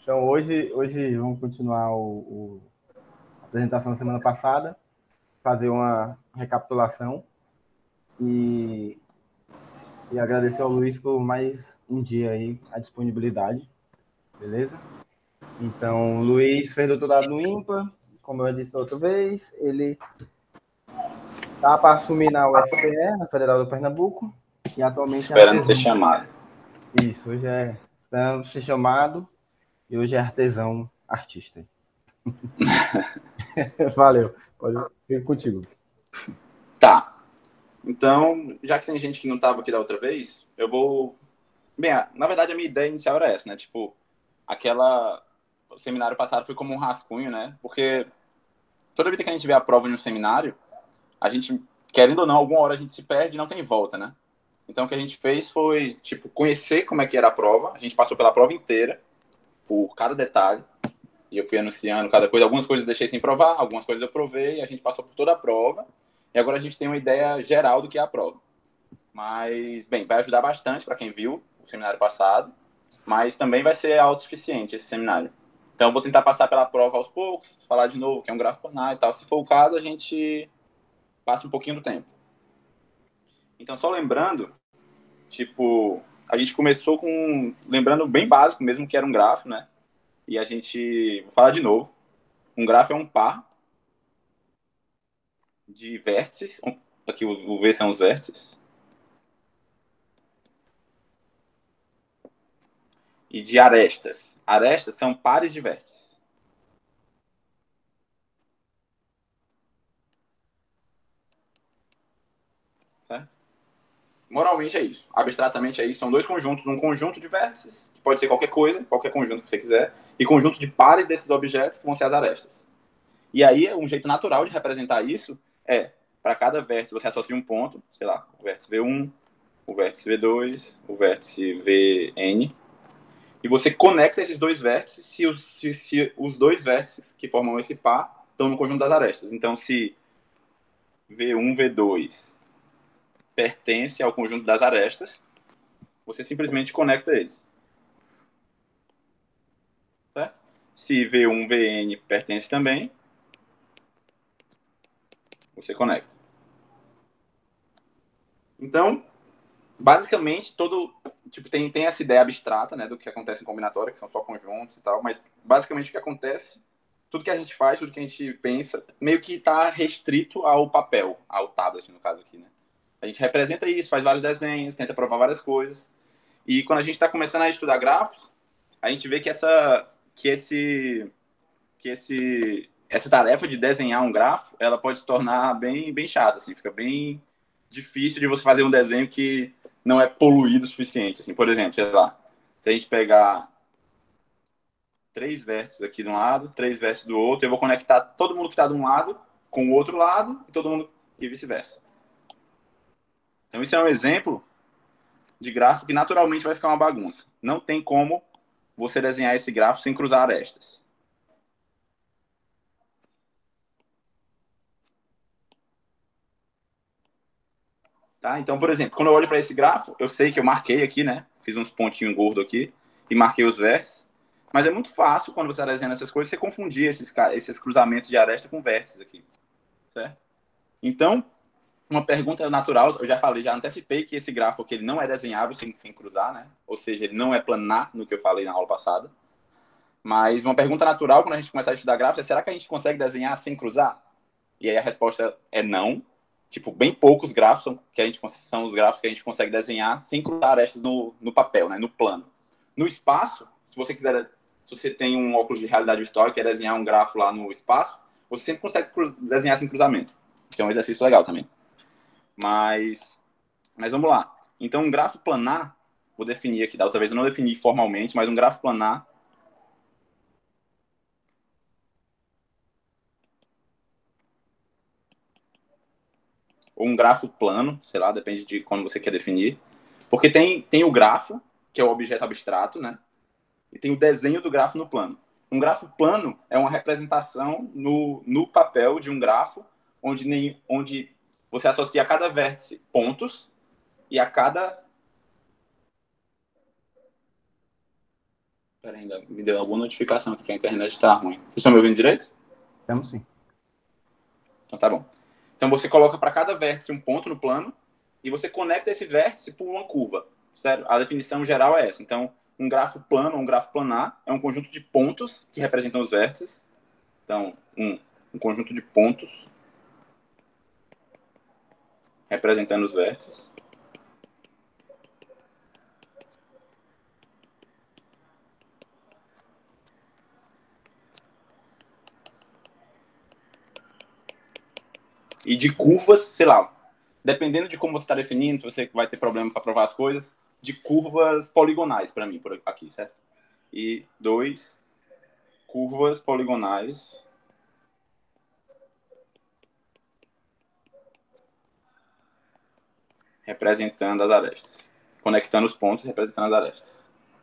Então, hoje vamos continuar a apresentação da semana passada, fazer uma recapitulação e, e agradecer ao Luiz por mais um dia aí, a disponibilidade, beleza? Então, o Luiz fez doutorado no IMPA, como eu disse da outra vez, ele está para assumir na UFPE, na Federal do Pernambuco, e atualmente é Esperando ser artesão. chamado. Isso, hoje é esperando ser chamado e hoje é artesão artista. Valeu, pode vir contigo. Tá. Então, já que tem gente que não estava aqui da outra vez, eu vou... Bem, na verdade, a minha ideia inicial era essa, né? Tipo, o seminário passado foi como um rascunho, né? Porque toda vida que a gente vê a prova em um seminário, a gente, querendo ou não, alguma hora a gente se perde e não tem volta, né? Então, o que a gente fez foi, tipo, conhecer como é que era a prova. A gente passou pela prova inteira, por cada detalhe. E eu fui anunciando cada coisa. Algumas coisas eu deixei sem provar, algumas coisas eu provei. A gente passou por toda a prova. E agora a gente tem uma ideia geral do que é a prova. Mas, bem, vai ajudar bastante para quem viu o seminário passado. Mas também vai ser autossuficiente esse seminário. Então, eu vou tentar passar pela prova aos poucos, falar de novo que é um gráfico planar e tal. Se for o caso, a gente passa um pouquinho do tempo. Então, só lembrando, tipo, a gente começou com, lembrando bem básico mesmo, que era um grafo, né? E a gente, vou falar de novo, um grafo é um par de vértices, aqui o V são os vértices, e de arestas. Arestas são pares de vértices. Certo? Moralmente é isso. Abstratamente é isso. São dois conjuntos. Um conjunto de vértices, que pode ser qualquer coisa, qualquer conjunto que você quiser, e conjunto de pares desses objetos, que vão ser as arestas. E aí, um jeito natural de representar isso é, para cada vértice, você associa um ponto, sei lá, o vértice V1, o vértice V2, o vértice Vn, e você conecta esses dois vértices se os dois vértices que formam esse par estão no conjunto das arestas. Então, se V1, V2 pertence ao conjunto das arestas, você simplesmente conecta eles. Certo? Se V1, Vn pertence também, você conecta. Então, basicamente, tem essa ideia abstrata, né, do que acontece em combinatória, que são só conjuntos e tal, mas basicamente o que acontece, tudo que a gente faz, tudo que a gente pensa, meio que está restrito ao papel, ao tablet, no caso aqui, né? A gente representa isso, faz vários desenhos, tenta provar várias coisas. E quando a gente está começando a estudar grafos, a gente vê essa tarefa de desenhar um grafo, ela pode se tornar bem chata, assim, fica bem difícil de você fazer um desenho que não é poluído o suficiente. Assim, por exemplo, sei lá, se a gente pegar 3 vértices aqui de um lado, 3 vértices do outro, eu vou conectar todo mundo que está de um lado com o outro lado e todo mundo e vice-versa. Então, isso é um exemplo de gráfico que naturalmente vai ficar uma bagunça. Não tem como você desenhar esse gráfico sem cruzar arestas. Tá? Então, por exemplo, quando eu olho para esse grafo, eu sei que eu marquei aqui, né? Fiz uns pontinhos gordos aqui e marquei os vértices. Mas é muito fácil, quando você está desenhando essas coisas, você confundir esses cruzamentos de aresta com vértices aqui. Certo? Então, uma pergunta natural, eu já falei, já antecipei que esse gráfico aqui, ele não é desenhável sem cruzar, né? Ou seja, ele não é planar, no que eu falei na aula passada. Mas uma pergunta natural, quando a gente começar a estudar gráficos, é: será que a gente consegue desenhar sem cruzar? E aí a resposta é não. Tipo, bem poucos gráficos são os gráficos que a gente consegue desenhar sem cruzar arestas no papel, né, no plano. No espaço, se você tem um óculos de realidade virtual e quer desenhar um grafo lá no espaço, você sempre consegue desenhar sem cruzamento. Isso é um exercício legal também. Mas vamos lá. Então, um grafo planar, vou definir aqui, da outra vez eu não defini formalmente, mas um grafo planar ou um grafo plano, sei lá, depende de como você quer definir. Porque tem o grafo, que é o objeto abstrato, né? E tem o desenho do grafo no plano. Um grafo plano é uma representação no papel de um grafo onde você associa a cada vértice pontos e a cada Pera, ainda me deu alguma notificação aqui que a internet está ruim. Vocês estão me ouvindo direito? Estamos sim. Então tá bom. Então você coloca para cada vértice um ponto no plano e você conecta esse vértice por uma curva. Sério? A definição geral é essa. Então, um grafo plano, um grafo planar, é um conjunto de pontos que representam os vértices. Então, um conjunto de pontos representando os vértices. E de curvas, sei lá, dependendo de como você está definindo, se você vai ter problema para provar as coisas, de curvas poligonais para mim, por aqui, certo? E 2 curvas poligonais representando as arestas. Conectando os pontos e representando as arestas.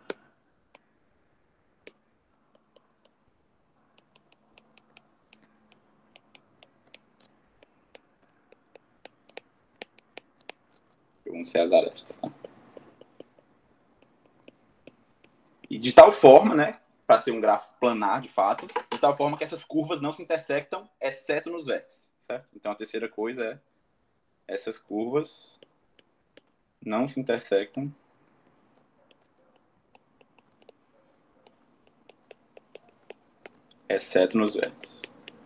Vão ser as arestas, tá? E de tal forma, né, para ser um gráfico planar, de fato, de tal forma que essas curvas não se intersectam, exceto nos vértices, certo? Então a terceira coisa é essas curvas não se intersectam exceto nos vértices.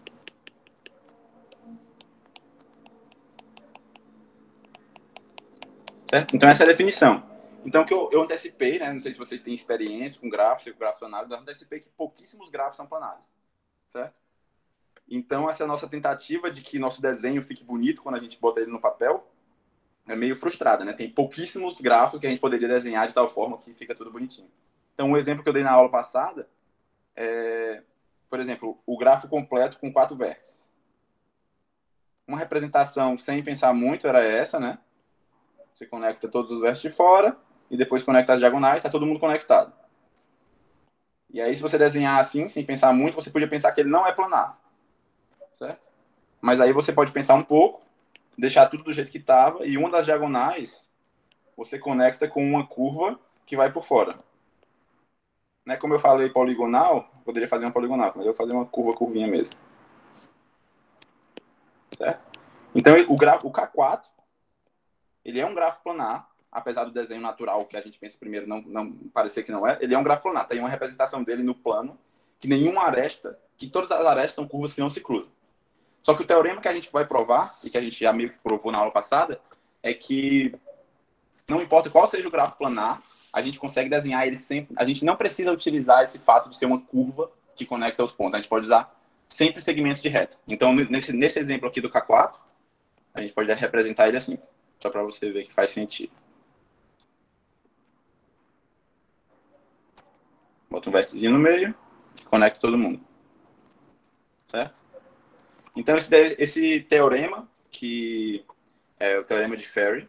Certo? Então essa é a definição. Então que eu antecipei, né, não sei se vocês têm experiência com gráficos, com gráficos planários, eu antecipei que pouquíssimos gráficos são planários, certo? Então essa é a nossa tentativa de que nosso desenho fique bonito quando a gente bota ele no papel, é meio frustrada, né? Tem pouquíssimos gráficos que a gente poderia desenhar de tal forma que fica tudo bonitinho. Então, um exemplo que eu dei na aula passada é, por exemplo, o gráfico completo com 4 vértices. Uma representação sem pensar muito era essa, né? Você conecta todos os vértices de fora e depois conecta as diagonais, está todo mundo conectado. E aí, se você desenhar assim, sem pensar muito, você podia pensar que ele não é planar, certo? Mas aí você pode pensar um pouco, deixar tudo do jeito que estava, e uma das diagonais você conecta com uma curva que vai por fora. Né? Como eu falei poligonal, poderia fazer uma poligonal, mas eu vou fazer uma curvinha mesmo. Certo? Então, o K4, ele é um gráfico planar, apesar do desenho natural que a gente pensa primeiro não parecer que não é, ele é um gráfico planar. Tem uma representação dele no plano, que nenhuma aresta, que todas as arestas são curvas que não se cruzam. Só que o teorema que a gente vai provar, e que a gente já meio que provou na aula passada, é que não importa qual seja o gráfico planar, a gente consegue desenhar ele sempre. A gente não precisa utilizar esse fato de ser uma curva que conecta os pontos. A gente pode usar sempre segmentos de reta. Então, nesse exemplo aqui do K4, a gente pode representar ele assim, só para você ver que faz sentido. Bota um vértice no meio, conecta todo mundo. Certo? Então, esse teorema, que é o teorema de Ferri,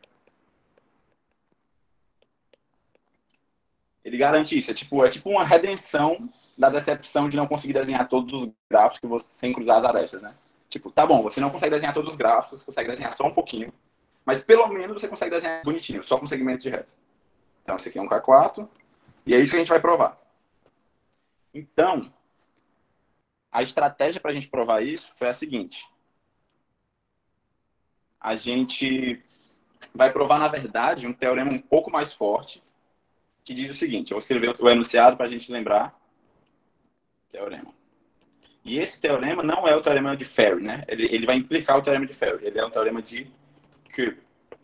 ele garante isso. É tipo uma redenção da decepção de não conseguir desenhar todos os gráficos que você, sem cruzar as arestas, né? Tipo, tá bom, você não consegue desenhar todos os gráficos, você consegue desenhar só um pouquinho, mas pelo menos você consegue desenhar bonitinho, só com segmentos de reta. Então, esse aqui é um K4, e é isso que a gente vai provar. Então, a estratégia para a gente provar isso foi a seguinte. A gente vai provar, na verdade, um teorema um pouco mais forte, que diz o seguinte, eu vou escrever o enunciado para a gente lembrar. Teorema. E esse teorema não é o teorema de Ferri, né? Ele vai implicar o teorema de Ferri. Ele é um teorema de Cube.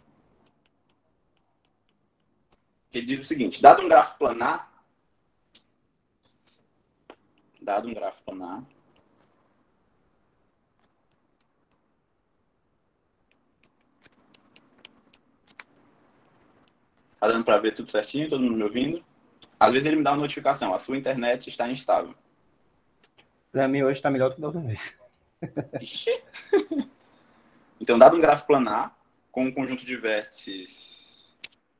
Ele diz o seguinte, dado um gráfico planar, tá dando para ver tudo certinho, todo mundo me ouvindo? Às vezes ele me dá uma notificação, a sua internet está instável. Para mim hoje está melhor do que da outra vez. Ixi. Então, dado um gráfico planar, com um conjunto de vértices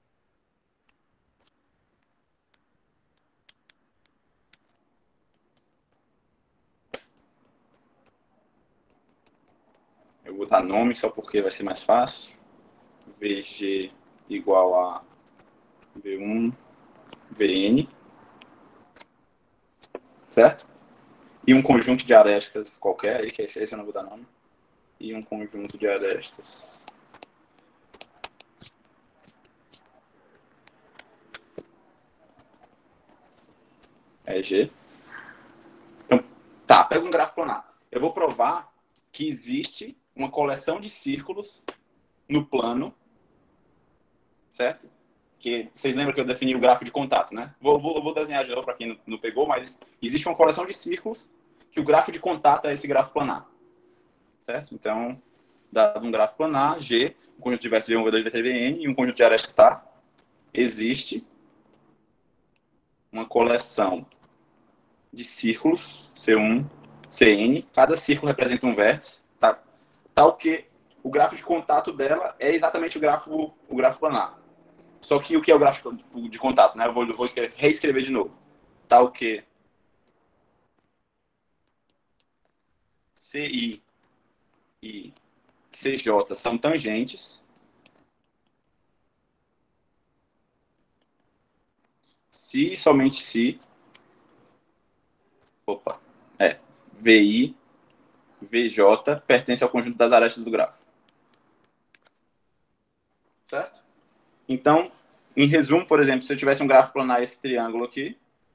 eu vou dar nome só porque vai ser mais fácil. VG igual a V1, VN. certo? E um conjunto de arestas qualquer, aí, que esse eu não vou dar nome. E um conjunto de arestas. É G. Então, tá, pega um grafo planar. Eu vou provar que existe uma coleção de círculos no plano, certo? Que vocês lembram que eu defini o grafo de contato, né? Vou desenhar de novo para quem não pegou, mas existe uma coleção de círculos que o grafo de contato é esse grafo planar, certo? Então, dado um grafo planar, G, um conjunto de vértices V1, V2, V3, Vn e um conjunto de arestas tá, existe uma coleção de círculos, C1, Cn, cada círculo representa um vértice, tá? Tal que o grafo de contato dela é exatamente o grafo planar. Só que o que é o gráfico de contato, né? Eu vou reescrever de novo. Tal que CI e CJ são tangentes. Se e somente se. VI, VJ pertence ao conjunto das arestas do grafo. Certo? Então, em resumo, por exemplo, se eu tivesse um grafo planar, esse triângulo aqui,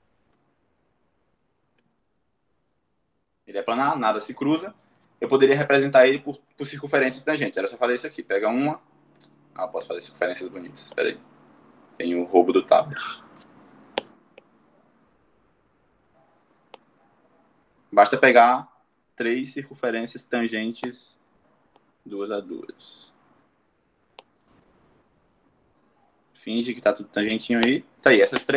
ele é planar, nada se cruza, eu poderia representar ele por circunferências tangentes. Era só fazer isso aqui. Pega uma. Ah, posso fazer circunferências bonitas. Espera aí. Tem o roubo do tablet. Basta pegar 3 circunferências tangentes 2 a 2. Finge que tá tudo tangentinho aí. Tá aí, essas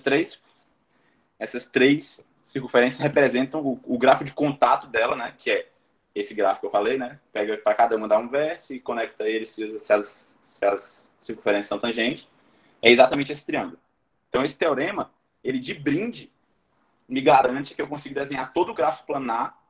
três circunferências representam o grafo de contato dela, né? Que é esse gráfico que eu falei, né? Pega para cada uma, dá um vértice e conecta eles se as circunferências são tangentes. É exatamente esse triângulo. Então, esse teorema, ele de brinde, me garante que eu consigo desenhar todo o grafo planar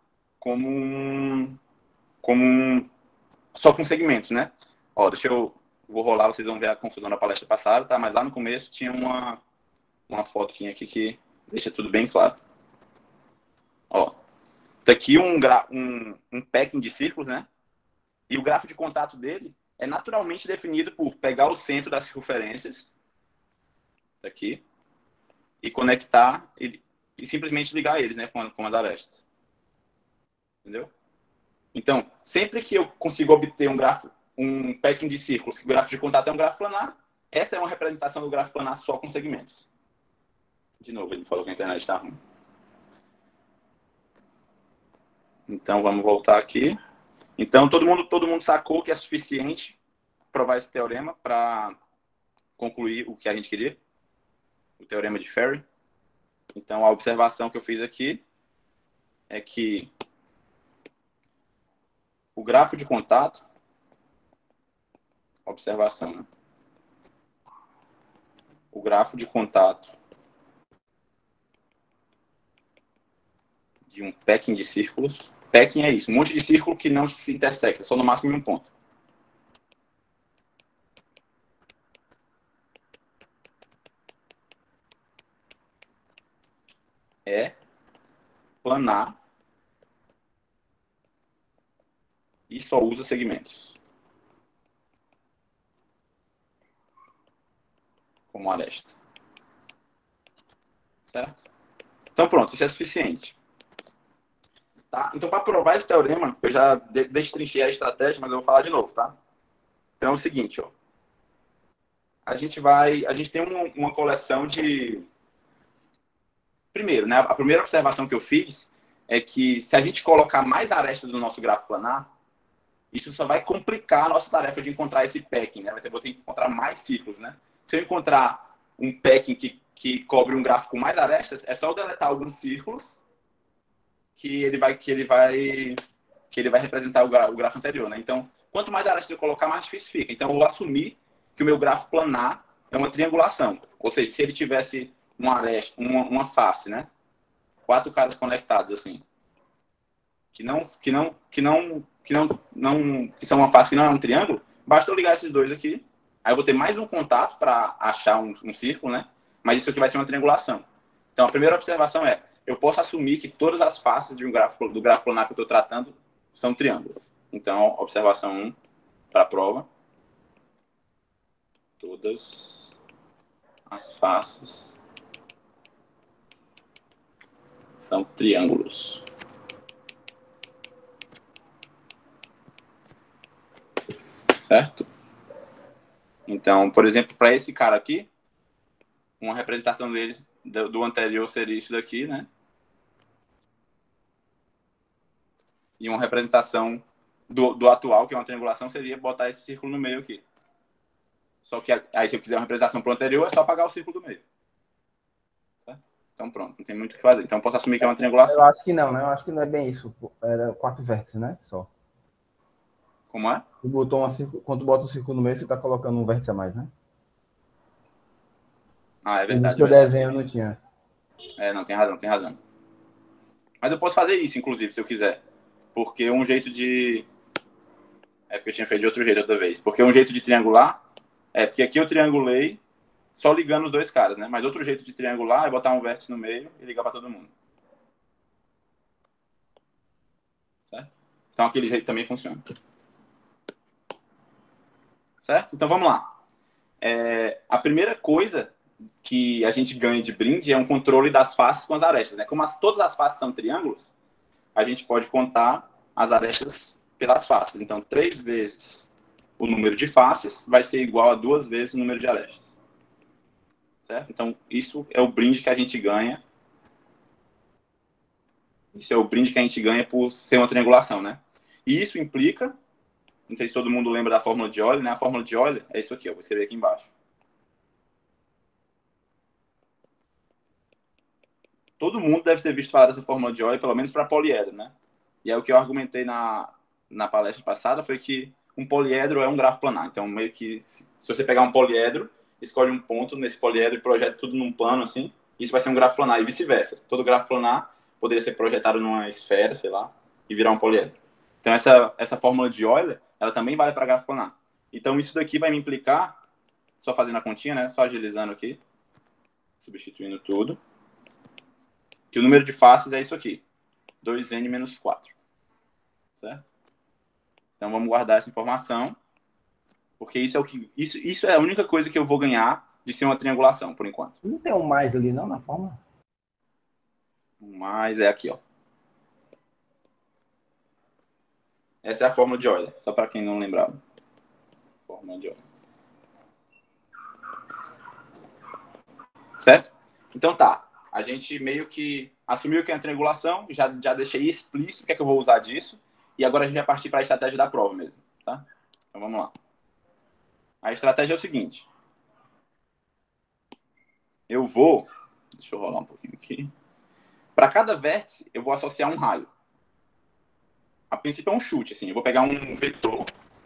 só com segmentos, né? Ó, vou rolar, vocês vão ver a confusão da palestra passada, tá? Mas lá no começo tinha uma fotinha aqui que deixa tudo bem claro. Ó, tá aqui um packing de círculos, né? E o grafo de contato dele é naturalmente definido por pegar o centro das circunferências, tá aqui, e conectar e simplesmente ligar eles, né, com as arestas. Entendeu? Então, sempre que eu consigo obter um packing de círculos, que o grafo de contato é um grafo planar, essa é uma representação do grafo planar só com segmentos. De novo, ele falou que a internet está ruim. Então, vamos voltar aqui. Então, todo mundo sacou que é suficiente provar esse teorema para concluir o que a gente queria? O teorema de Ferri. Então, a observação que eu fiz aqui é que o grafo de contato, observação, né? O grafo de contato de um packing de círculos. Packing é isso, um monte de círculo que não se intersecta, só no máximo em um ponto. É planar e só usa segmentos como aresta. Certo? Então pronto, isso é suficiente. Tá? Então, para provar esse teorema, eu já destrinchei a estratégia, mas eu vou falar de novo, tá? Então é o seguinte, ó. A gente tem uma coleção de... Primeiro, né? A primeira observação que eu fiz é que se a gente colocar mais arestas no nosso grafo planar, isso só vai complicar a nossa tarefa de encontrar esse packing, né? Vou ter que encontrar mais círculos, né? Se eu encontrar um packing que cobre um grafo com mais arestas, é só eu deletar alguns círculos que ele vai representar o grafo anterior, né? Então, quanto mais arestas eu colocar, mais difícil fica. Então, eu vou assumir que o meu grafo planar é uma triangulação. Ou seja, se ele tivesse uma face, né? 4 caras conectados, assim. Que são uma face que não é um triângulo, basta eu ligar esses dois aqui. Aí eu vou ter mais um contato para achar um círculo, né? Mas isso aqui vai ser uma triangulação. Então, a primeira observação é, eu posso assumir que todas as faces do gráfico planar que eu estou tratando são triângulos. Então, observação 1 para a prova. Todas as faces são triângulos. Certo? Então, por exemplo, para esse cara aqui, uma representação deles do anterior seria isso daqui, né? E uma representação do atual, que é uma triangulação, seria botar esse círculo no meio aqui. Só que aí, se eu quiser uma representação para o anterior, é só apagar o círculo do meio. Certo? Então, pronto, não tem muito o que fazer. Então, eu posso assumir que é uma triangulação. Eu acho que não, né? Eu acho que não é bem isso. Era 4 vértices, né? Só. Como é? Quando tu bota um círculo no meio, você está colocando um vértice a mais, né? Ah, é verdade. No seu desenho não tinha. Não, tem razão, tem razão. Mas eu posso fazer isso, inclusive, se eu quiser. Porque um jeito de... porque eu tinha feito de outro jeito outra vez. Porque um jeito de triangular... porque aqui eu triangulei só ligando os dois caras, né? Mas outro jeito de triangular é botar um vértice no meio e ligar para todo mundo. Certo? Então aquele jeito também funciona. Certo? Então vamos lá. A primeira coisa que a gente ganha de brinde é um controle das faces com as arestas, né? Como todas as faces são triângulos, a gente pode contar as arestas pelas faces. Então, 3 vezes o número de faces vai ser igual a 2 vezes o número de arestas. Certo? Então, isso é o brinde que a gente ganha. Isso é o brinde que a gente ganha por ser uma triangulação, né? E isso implica, não sei se todo mundo lembra da fórmula de Euler, né? A fórmula de Euler é isso aqui, ó, vou escrever aqui embaixo. Todo mundo deve ter visto falar dessa fórmula de Euler, pelo menos para poliedro, né? E aí o que eu argumentei na palestra passada foi que um poliedro é um grafo planar. Então, meio que, se você pegar um poliedro, escolhe um ponto nesse poliedro e projeta tudo num plano, assim, isso vai ser um grafo planar, e vice-versa. Todo grafo planar poderia ser projetado numa esfera, sei lá, e virar um poliedro. Então, essa fórmula de Euler, ela também vale para grafo planar. Então, isso daqui vai me implicar, só fazendo a continha, né? Só agilizando aqui, substituindo tudo, que o número de faces é isso aqui, 2n menos 4. Certo? Então, vamos guardar essa informação, porque isso é a única coisa que eu vou ganhar de ser uma triangulação, por enquanto. Não tem um mais ali, não, na fórmula? O mais é aqui, ó. Essa é a fórmula de Euler, só para quem não lembrava. Fórmula de Euler. Certo? Então tá. A gente meio que assumiu que é uma triangulação, já deixei explícito o que é que eu vou usar disso, e agora a gente vai partir para a estratégia da prova mesmo, tá? Então vamos lá. A estratégia é o seguinte. Deixa eu rolar um pouquinho aqui. Para cada vértice, eu vou associar um raio. A princípio é um chute, assim. Eu vou pegar um vetor.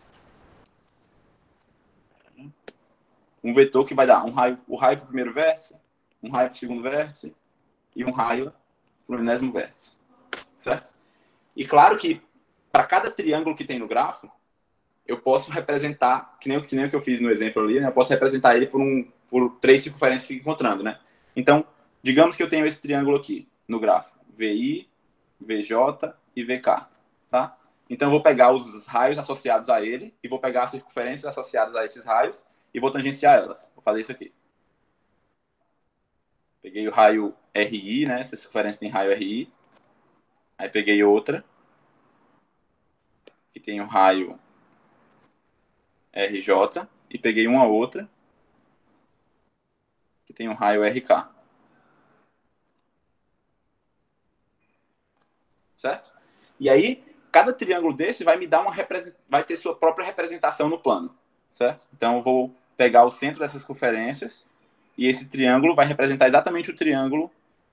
Um vetor que vai dar um raio para o primeiro vértice, um raio para o segundo vértice e um raio para o 20º vértice. Certo? E claro que, para cada triângulo que tem no grafo, eu posso representar, que nem o que eu fiz no exemplo ali, né? Eu posso representar ele por 3 circunferências se encontrando, né? Então, digamos que eu tenho esse triângulo aqui no grafo, VI, VJ e VK, tá? Então, eu vou pegar os raios associados a ele e vou pegar as circunferências associadas a esses raios e vou tangenciar elas. Vou fazer isso aqui. Peguei o raio RI, né? Essa circunferência tem raio RI. Aí peguei outra, que tem o raio RJ, e peguei uma outra, que tem o raio RK. Certo? E aí, cada triângulo desse vai me dar vai ter sua própria representação no plano. Certo? Então, eu vou pegar o centro dessas circunferências, e esse triângulo vai representar exatamente o triângulo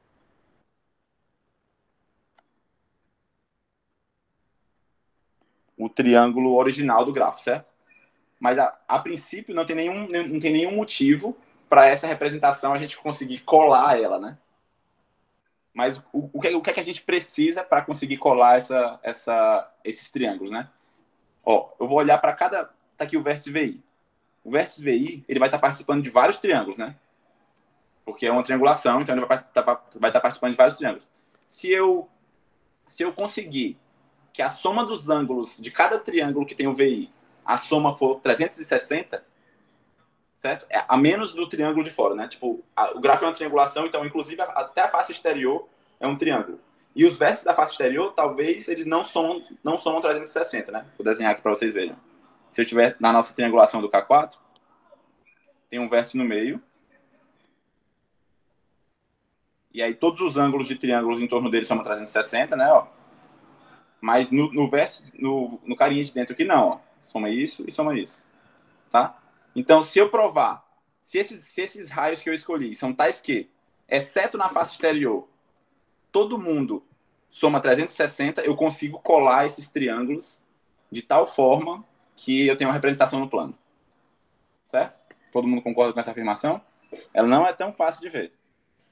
original do grafo, certo? Mas a princípio não tem nenhum motivo para essa representação a gente conseguir colar ela, né? Mas o que é que a gente precisa para conseguir colar esses triângulos, né? Ó, eu vou olhar para cada... Tá aqui o vértice VI. O vértice VI, ele vai estar participando de vários triângulos, né? Porque é uma triangulação, então ele vai estar participando de vários triângulos. Se eu conseguir que a soma dos ângulos de cada triângulo que tem o VI, a soma for 360, certo? A menos do triângulo de fora, né? Tipo, o gráfico é uma triangulação, então, inclusive, até a face exterior é um triângulo. E os vértices da face exterior, talvez, eles não somam 360, né? Vou desenhar aqui para vocês verem. Se eu tiver na nossa triangulação do K4, tem um vértice no meio. E aí todos os ângulos de triângulos em torno dele somam 360, né? Ó. Mas no vértice, no carinha de dentro aqui, não. Ó. Soma isso e soma isso. Tá? Então, se eu provar, se esses raios que eu escolhi são tais que, exceto na face exterior, todo mundo soma 360, eu consigo colar esses triângulos de tal forma que eu tenho uma representação no plano. Certo? Todo mundo concorda com essa afirmação? Ela não é tão fácil de ver.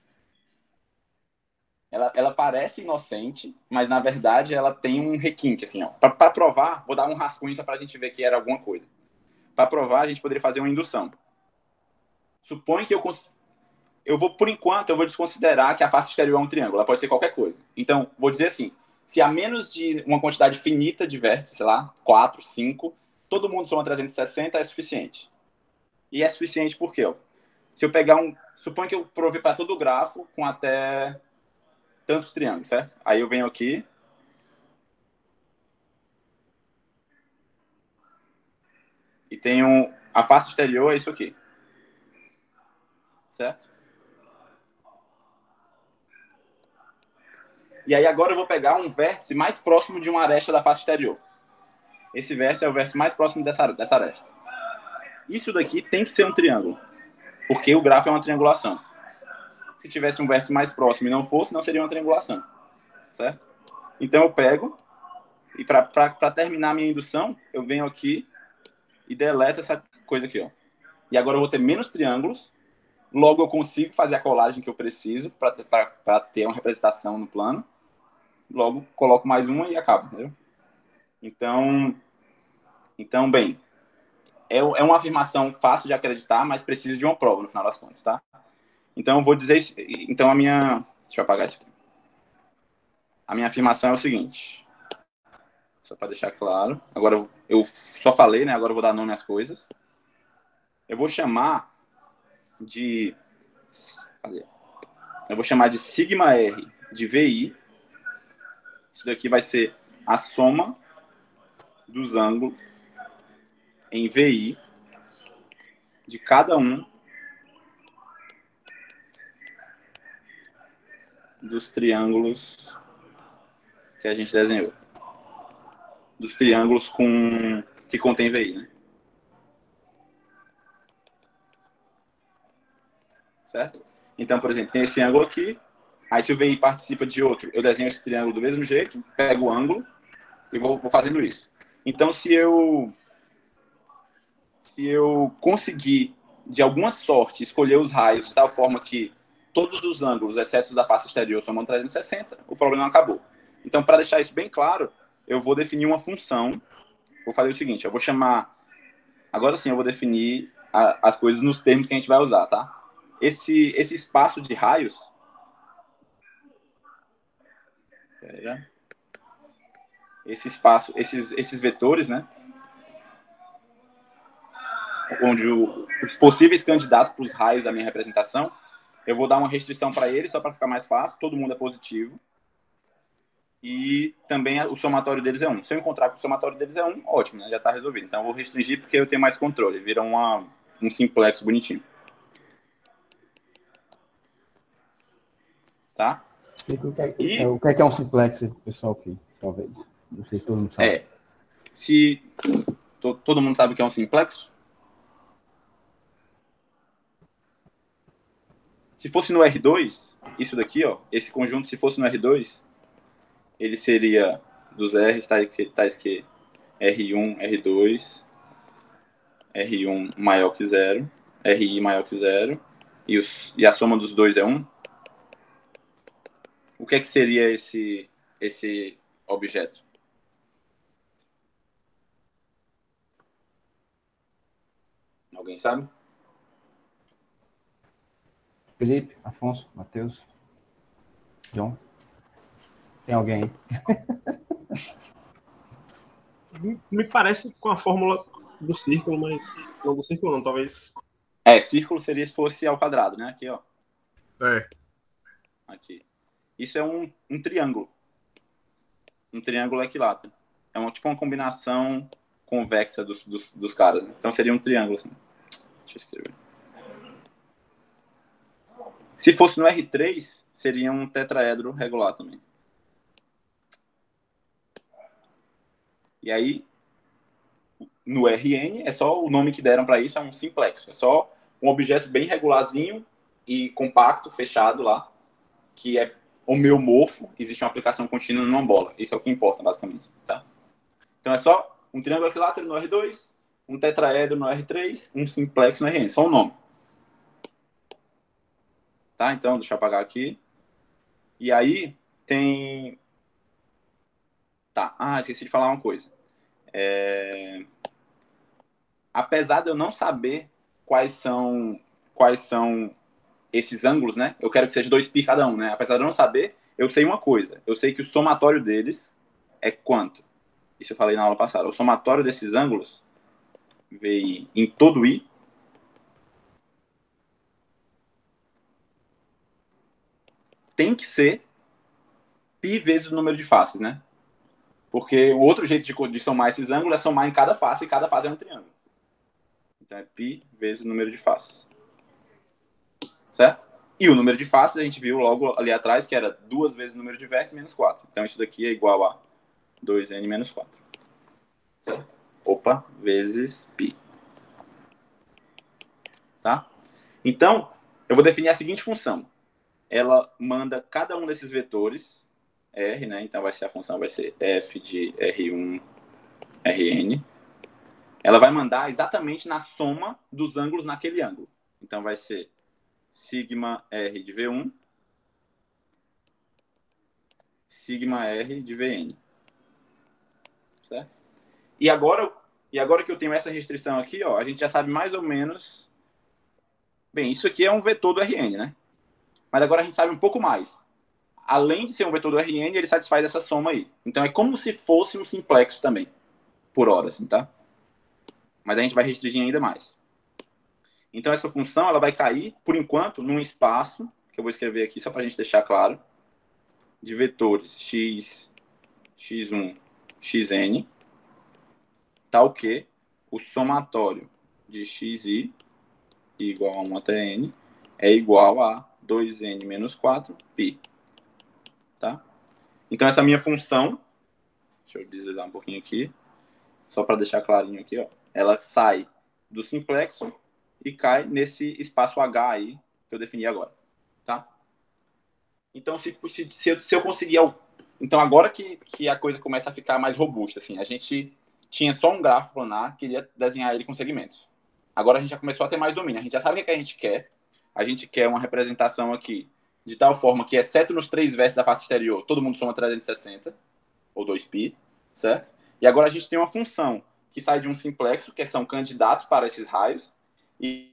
Ela parece inocente, mas na verdade ela tem um requinte, assim, ó. Para provar, vou dar um rascunho só para a gente ver que era alguma coisa. Para provar, a gente poderia fazer uma indução. Supõe que eu vou, por enquanto, eu vou desconsiderar que a face exterior é um triângulo. Ela pode ser qualquer coisa. Então, vou dizer assim, se há menos de uma quantidade finita de vértices, sei lá, 4, 5, todo mundo soma 360, é suficiente. E é suficiente por quê? Se eu pegar suponho que eu provei para todo o grafo com até tantos triângulos, certo? Aí eu venho aqui. E tenho a face exterior, é isso aqui. Certo? E aí agora eu vou pegar um vértice mais próximo de uma aresta da face exterior. Esse vértice é o vértice mais próximo dessa aresta. Isso daqui tem que ser um triângulo, porque o grafo é uma triangulação. Se tivesse um vértice mais próximo e não fosse, não seria uma triangulação. Certo? Então eu pego, e para terminar a minha indução, eu venho aqui e deleto essa coisa aqui. Ó. E agora eu vou ter menos triângulos, logo eu consigo fazer a colagem que eu preciso para ter uma representação no plano. Logo coloco mais uma e acabo, entendeu? Então bem, é uma afirmação fácil de acreditar, mas precisa de uma prova no final das contas, tá? Então eu vou dizer, então deixa eu apagar isso aqui. A minha afirmação é o seguinte, só para deixar claro. Agora eu só falei, né? Agora eu vou dar nome às coisas. Eu vou chamar de sigma R de VI. Isso daqui vai ser a soma dos ângulos em VI de cada um dos triângulos que a gente desenhou. Dos triângulos que contém VI, né? Certo? Então, por exemplo, tem esse ângulo aqui. Aí, se o VI participa de outro, eu desenho esse triângulo do mesmo jeito, pego o ângulo e vou fazendo isso. Então, se eu conseguir, de alguma sorte, escolher os raios de tal forma que todos os ângulos, exceto os da face exterior, somam 360, o problema acabou. Então, para deixar isso bem claro, eu vou definir uma função. Vou fazer o seguinte, eu vou chamar... Agora sim, eu vou definir as coisas nos termos que a gente vai usar, tá? Esse espaço de raios... Esse espaço, esses vetores, né? Onde os possíveis candidatos para os raios da minha representação, eu vou dar uma restrição para eles, só para ficar mais fácil, todo mundo é positivo. E também o somatório deles é 1. Se eu encontrar que o somatório deles é 1, ótimo, né? Já está resolvido. Então eu vou restringir porque eu tenho mais controle. Vira um simplex bonitinho. Tá? O que é um simplex, pessoal, aqui, talvez? Não sei se todo mundo sabe. Se todo mundo sabe o que é um simplexo? Se fosse no R2, isso daqui, ó, esse conjunto, se fosse no R2, ele seria dos R's tais que R1, R2, R1 maior que 0, RI maior que 0, e a soma dos dois é 1. O que é que seria esse objeto? Alguém sabe? Felipe, Afonso, Matheus, João. Tem alguém? Me parece com a fórmula do círculo, mas não do círculo não, talvez. Círculo seria se fosse ao quadrado, né? Aqui, ó. Aqui. Isso é um triângulo. Um triângulo equilátero. É tipo uma combinação convexa dos caras, né? Então seria um triângulo, assim. Deixa eu escrever. Se fosse no R3, seria um tetraedro regular também. E aí, no RN, é só o nome que deram para isso, é um simplexo. É só um objeto bem regularzinho e compacto, fechado lá, que é homeomorfo, existe uma aplicação contínua numa bola. Isso é o que importa, basicamente. Tá? Então é só um triângulo equilátero no R2, um tetraedro no R3, um simplexo no RN. Só o nome. Tá? Então, deixa eu apagar aqui. E aí, tem... Tá. Esqueci de falar uma coisa. Apesar de eu não saber quais são esses ângulos, né? Eu quero que seja 2π cada um, né? Apesar de eu não saber, eu sei uma coisa. Eu sei que o somatório deles é quanto? Isso eu falei na aula passada. O somatório desses ângulos, VI em todo I, tem que ser π vezes o número de faces, né? Porque o outro jeito de somar esses ângulos é somar em cada face, e cada face é um triângulo. Então é π vezes o número de faces. Certo? E o número de faces a gente viu logo ali atrás, que era 2 vezes o número de vértices menos 4. Então isso daqui é igual a 2n menos 4. Certo? Opa, vezes π. Tá? Então, eu vou definir a seguinte função. Ela manda cada um desses vetores, R, né? Então a função vai ser f de R1, Rn. Ela vai mandar exatamente na soma dos ângulos naquele ângulo. Então vai ser sigma R de V1, sigma R de Vn. Certo? E agora que eu tenho essa restrição aqui, ó, a gente já sabe mais ou menos... Bem, isso aqui é um vetor do Rn, né? Mas agora a gente sabe um pouco mais. Além de ser um vetor do Rn, ele satisfaz essa soma aí. Então é como se fosse um simplexo também, por hora, assim, tá? Mas a gente vai restringir ainda mais. Então essa função ela vai cair, por enquanto, num espaço, que eu vou escrever aqui só para a gente deixar claro, de vetores x, x1, xn, tal que o somatório de xi igual a 1 até n é igual a 2n menos 4π. Tá? Então essa minha função, deixa eu deslizar um pouquinho aqui, só para deixar clarinho aqui, ó, ela sai do simplexo e cai nesse espaço H aí que eu defini agora. Tá? Então, se eu conseguir... Então, agora que a coisa começa a ficar mais robusta, assim, a gente tinha só um grafo planar, queria desenhar ele com segmentos. Agora a gente já começou a ter mais domínio. A gente já sabe o que a gente quer. A gente quer uma representação aqui de tal forma que, exceto nos 3 vértices da face exterior, todo mundo soma 360, ou 2π, certo? E agora a gente tem uma função que sai de um simplexo, que são candidatos para esses raios, e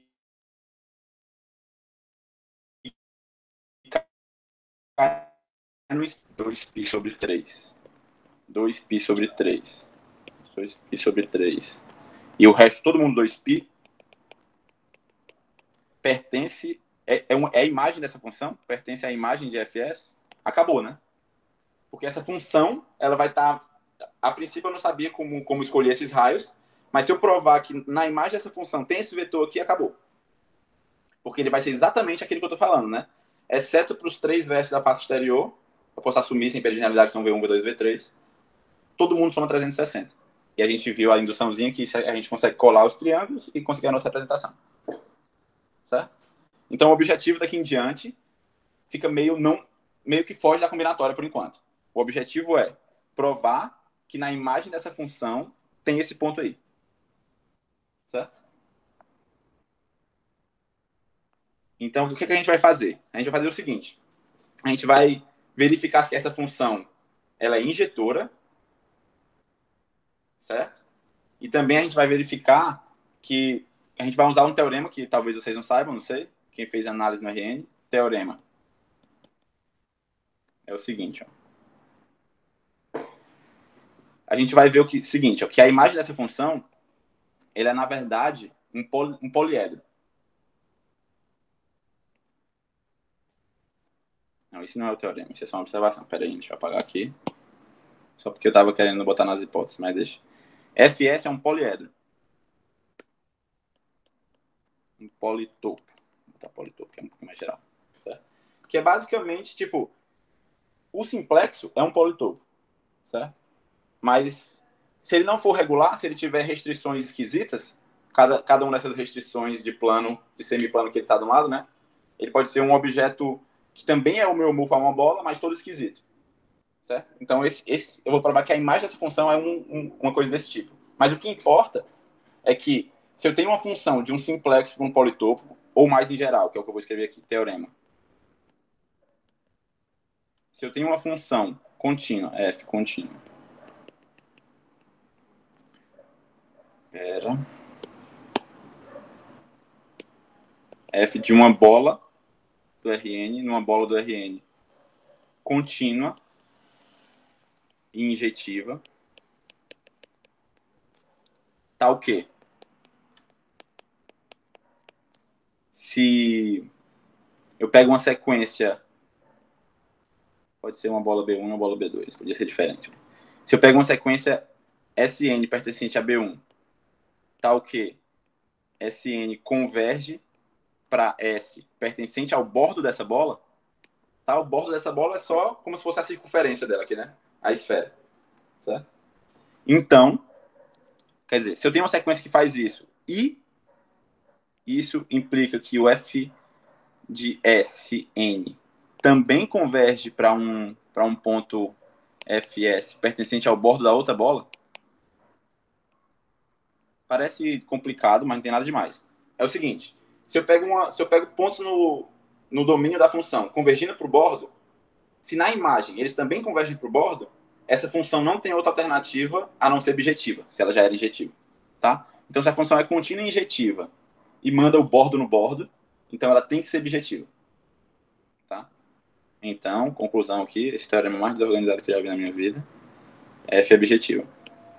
cai no 2π sobre 3. 2π sobre 3. 2π sobre 3. E o resto, todo mundo 2π, pertence... É a imagem dessa função? Pertence à imagem de fs? Acabou, né? Porque essa função, ela vai estar... A princípio, eu não sabia como escolher esses raios, mas se eu provar que na imagem dessa função tem esse vetor aqui, acabou. Porque ele vai ser exatamente aquilo que eu estou falando, né? Exceto para os 3 vértices da face exterior, eu posso assumir sem perder generalidade que são V1, V2, V3, todo mundo soma 360. E a gente viu a induçãozinha que a gente consegue colar os triângulos e conseguir a nossa representação. Certo? Então, o objetivo daqui em diante fica meio que foge da combinatória por enquanto. O objetivo é provar que na imagem dessa função tem esse ponto aí. Certo? Então, o que a gente vai fazer? A gente vai fazer o seguinte. A gente vai verificar se essa função ela é injetora, certo? E também a gente vai verificar que a gente vai usar um teorema que talvez vocês não saibam, não sei, quem fez análise no RN, teorema. É o seguinte, ó. a gente vai ver o seguinte, ó, que a imagem dessa função, ele é, na verdade, um poliedro. Não, isso não é o teorema, isso é só uma observação. Pera aí, deixa eu apagar aqui. Só porque eu estava querendo botar nas hipóteses, mas deixa. Fs é um poliedro. Um politopo. Vou botar politopo, que é um pouco mais geral. Certo? Que é basicamente, tipo, o simplexo é um politopo. Certo? Mas se ele não for regular, se ele tiver restrições esquisitas, cada uma dessas restrições de plano, de semiplano que ele está do lado, né? Ele pode ser um objeto que também é homomorfo a uma bola, mas todo esquisito. Certo? Então, eu vou provar que a imagem dessa função é uma coisa desse tipo. Mas o que importa é que se eu tenho uma função de um simplexo para um politopo, ou mais em geral, que é o que eu vou escrever aqui, teorema. Se eu tenho uma função contínua, f contínua. F de uma bola do Rn numa bola do Rn contínua e injetiva, tá o quê? Se eu pego uma sequência, pode ser uma bola B1 e uma bola B2, podia ser diferente. Se eu pego uma sequência Sn pertencente a B1, tá o quê? Sn converge para S pertencente ao bordo dessa bola, tá? O bordo dessa bola é só como se fosse a circunferência dela aqui, né? A esfera, certo? Então, quer dizer, se eu tenho uma sequência que faz isso e isso implica que o f de Sn também converge para um ponto Fs pertencente ao bordo da outra bola, parece complicado, mas não tem nada demais. É o seguinte, se eu pego pontos no domínio da função convergindo para o bordo, se na imagem eles também convergem para o bordo, essa função não tem outra alternativa a não ser bijetiva, se ela já era injetiva. Tá? Então, se a função é contínua e injetiva e manda o bordo no bordo, então ela tem que ser bijetiva. Tá? Então, conclusão aqui, esse teorema mais desorganizado que eu já vi na minha vida, F é bijetiva.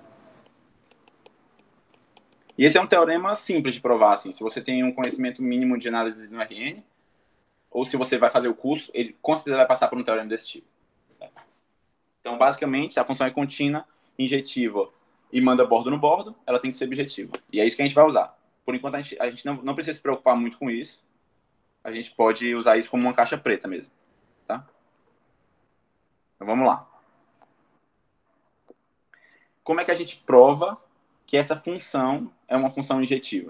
E esse é um teorema simples de provar, assim, se você tem um conhecimento mínimo de análise no RN, ou se você vai fazer o curso, ele com certeza vai passar por um teorema desse tipo. Certo? Então, basicamente, se a função é contínua, injetiva e manda bordo no bordo, ela tem que ser bijetiva. E é isso que a gente vai usar. Por enquanto, a gente não precisa se preocupar muito com isso. A gente pode usar isso como uma caixa preta mesmo. Tá? Então, vamos lá. Como é que a gente prova que essa função é uma função injetiva?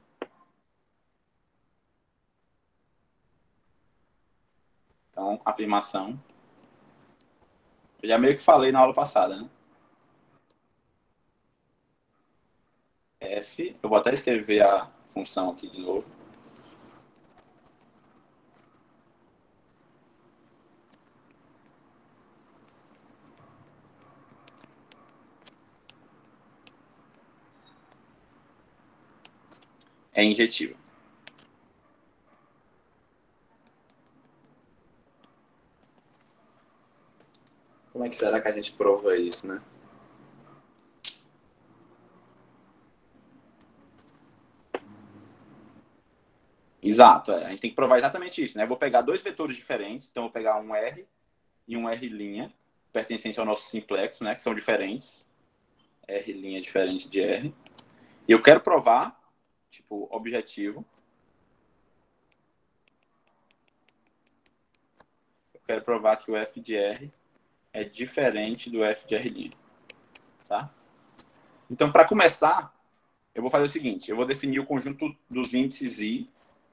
Então, afirmação. Eu já meio que falei na aula passada, né? F, eu vou até escrever a função aqui de novo. É injetiva. Como é que será que a gente prova isso, né? Exato, a gente tem que provar exatamente isso, né? Eu vou pegar dois vetores diferentes, então eu vou pegar um R e um R', pertencente ao nosso simplexo, né? Que são diferentes. R' diferente de R. E eu quero provar, tipo, objetivo. Eu quero provar que o F de R é diferente do F de R'. Tá? Então, para começar, eu vou fazer o seguinte. Eu vou definir o conjunto dos índices I.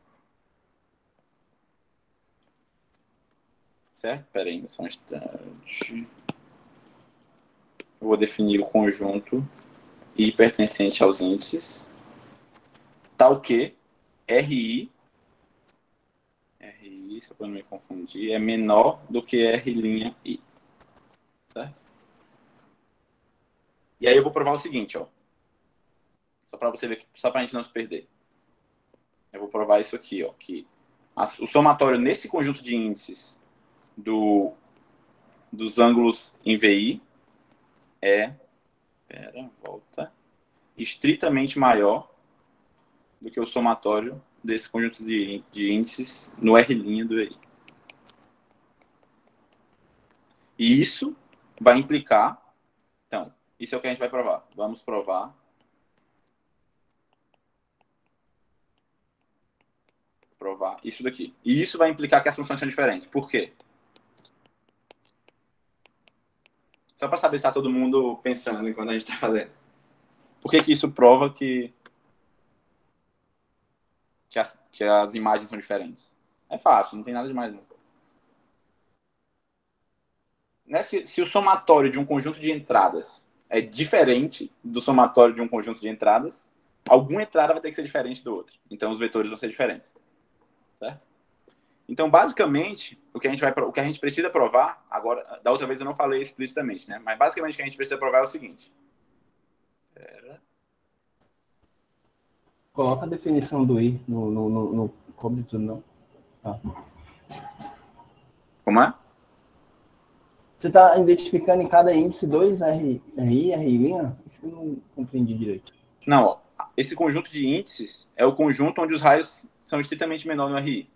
Certo? Espera aí, só um instante. Eu vou definir o conjunto I pertencente aos índices. Tal que RI, só para não me confundir, é menor do que R', certo? E aí eu vou provar o seguinte, ó. Só para você ver, só para a gente não se perder. Eu vou provar isso aqui, ó, que o somatório nesse conjunto de índices dos ângulos em VI é Volta. Estritamente maior do que o somatório desse conjunto de índices no R' do EI. E isso vai implicar... Então, isso é o que a gente vai provar. Vamos provar isso daqui. E isso vai implicar que as funções são diferentes. Por quê? Só para saber se está todo mundo pensando enquanto a gente está fazendo. Por que isso prova que as imagens são diferentes? É fácil, não tem nada demais. Não. Né? Se o somatório de um conjunto de entradas é diferente do somatório de um conjunto de entradas, alguma entrada vai ter que ser diferente do outro. Então, os vetores vão ser diferentes. Certo? Então, basicamente, o que a gente precisa provar, agora, da outra vez eu não falei explicitamente, né? Mas basicamente o que a gente precisa provar é o seguinte. Coloca a definição do I no cobre tudo, não. Tá. Como é? Você está identificando em cada índice 2 RI, R'? Isso eu não compreendi direito. Não, ó, esse conjunto de índices é o conjunto onde os raios são estritamente menores no RI.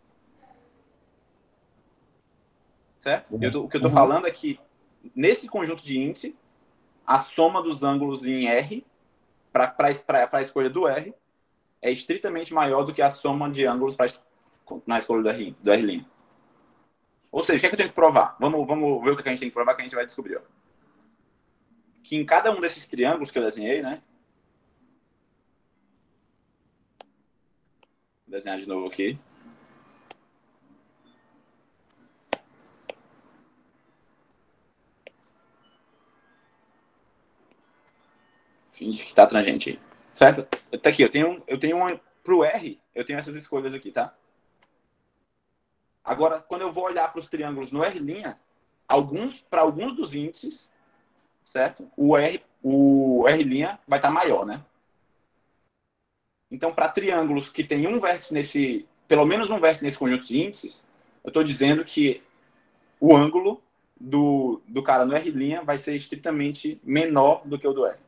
Certo? O que eu estou falando é que nesse conjunto de índice, a soma dos ângulos em R, para a escolha do R, é estritamente maior do que a soma de ângulos na escolha do R'. Ou seja, o que é que eu tenho que provar? Vamos ver o que a gente tem que provar, que a gente vai descobrir. Ó. Que em cada um desses triângulos que eu desenhei, né? Vou desenhar de novo aqui. Finge que está tangente aí. Certo? Tá aqui, eu tenho uma... Pro R, eu tenho essas escolhas aqui, tá? Agora, quando eu vou olhar para os triângulos no R', para alguns dos índices, certo? O R' vai estar maior, né? Então, para triângulos que tem um vértice pelo menos um vértice nesse conjunto de índices, eu estou dizendo que o ângulo do cara no R' vai ser estritamente menor do que o do R.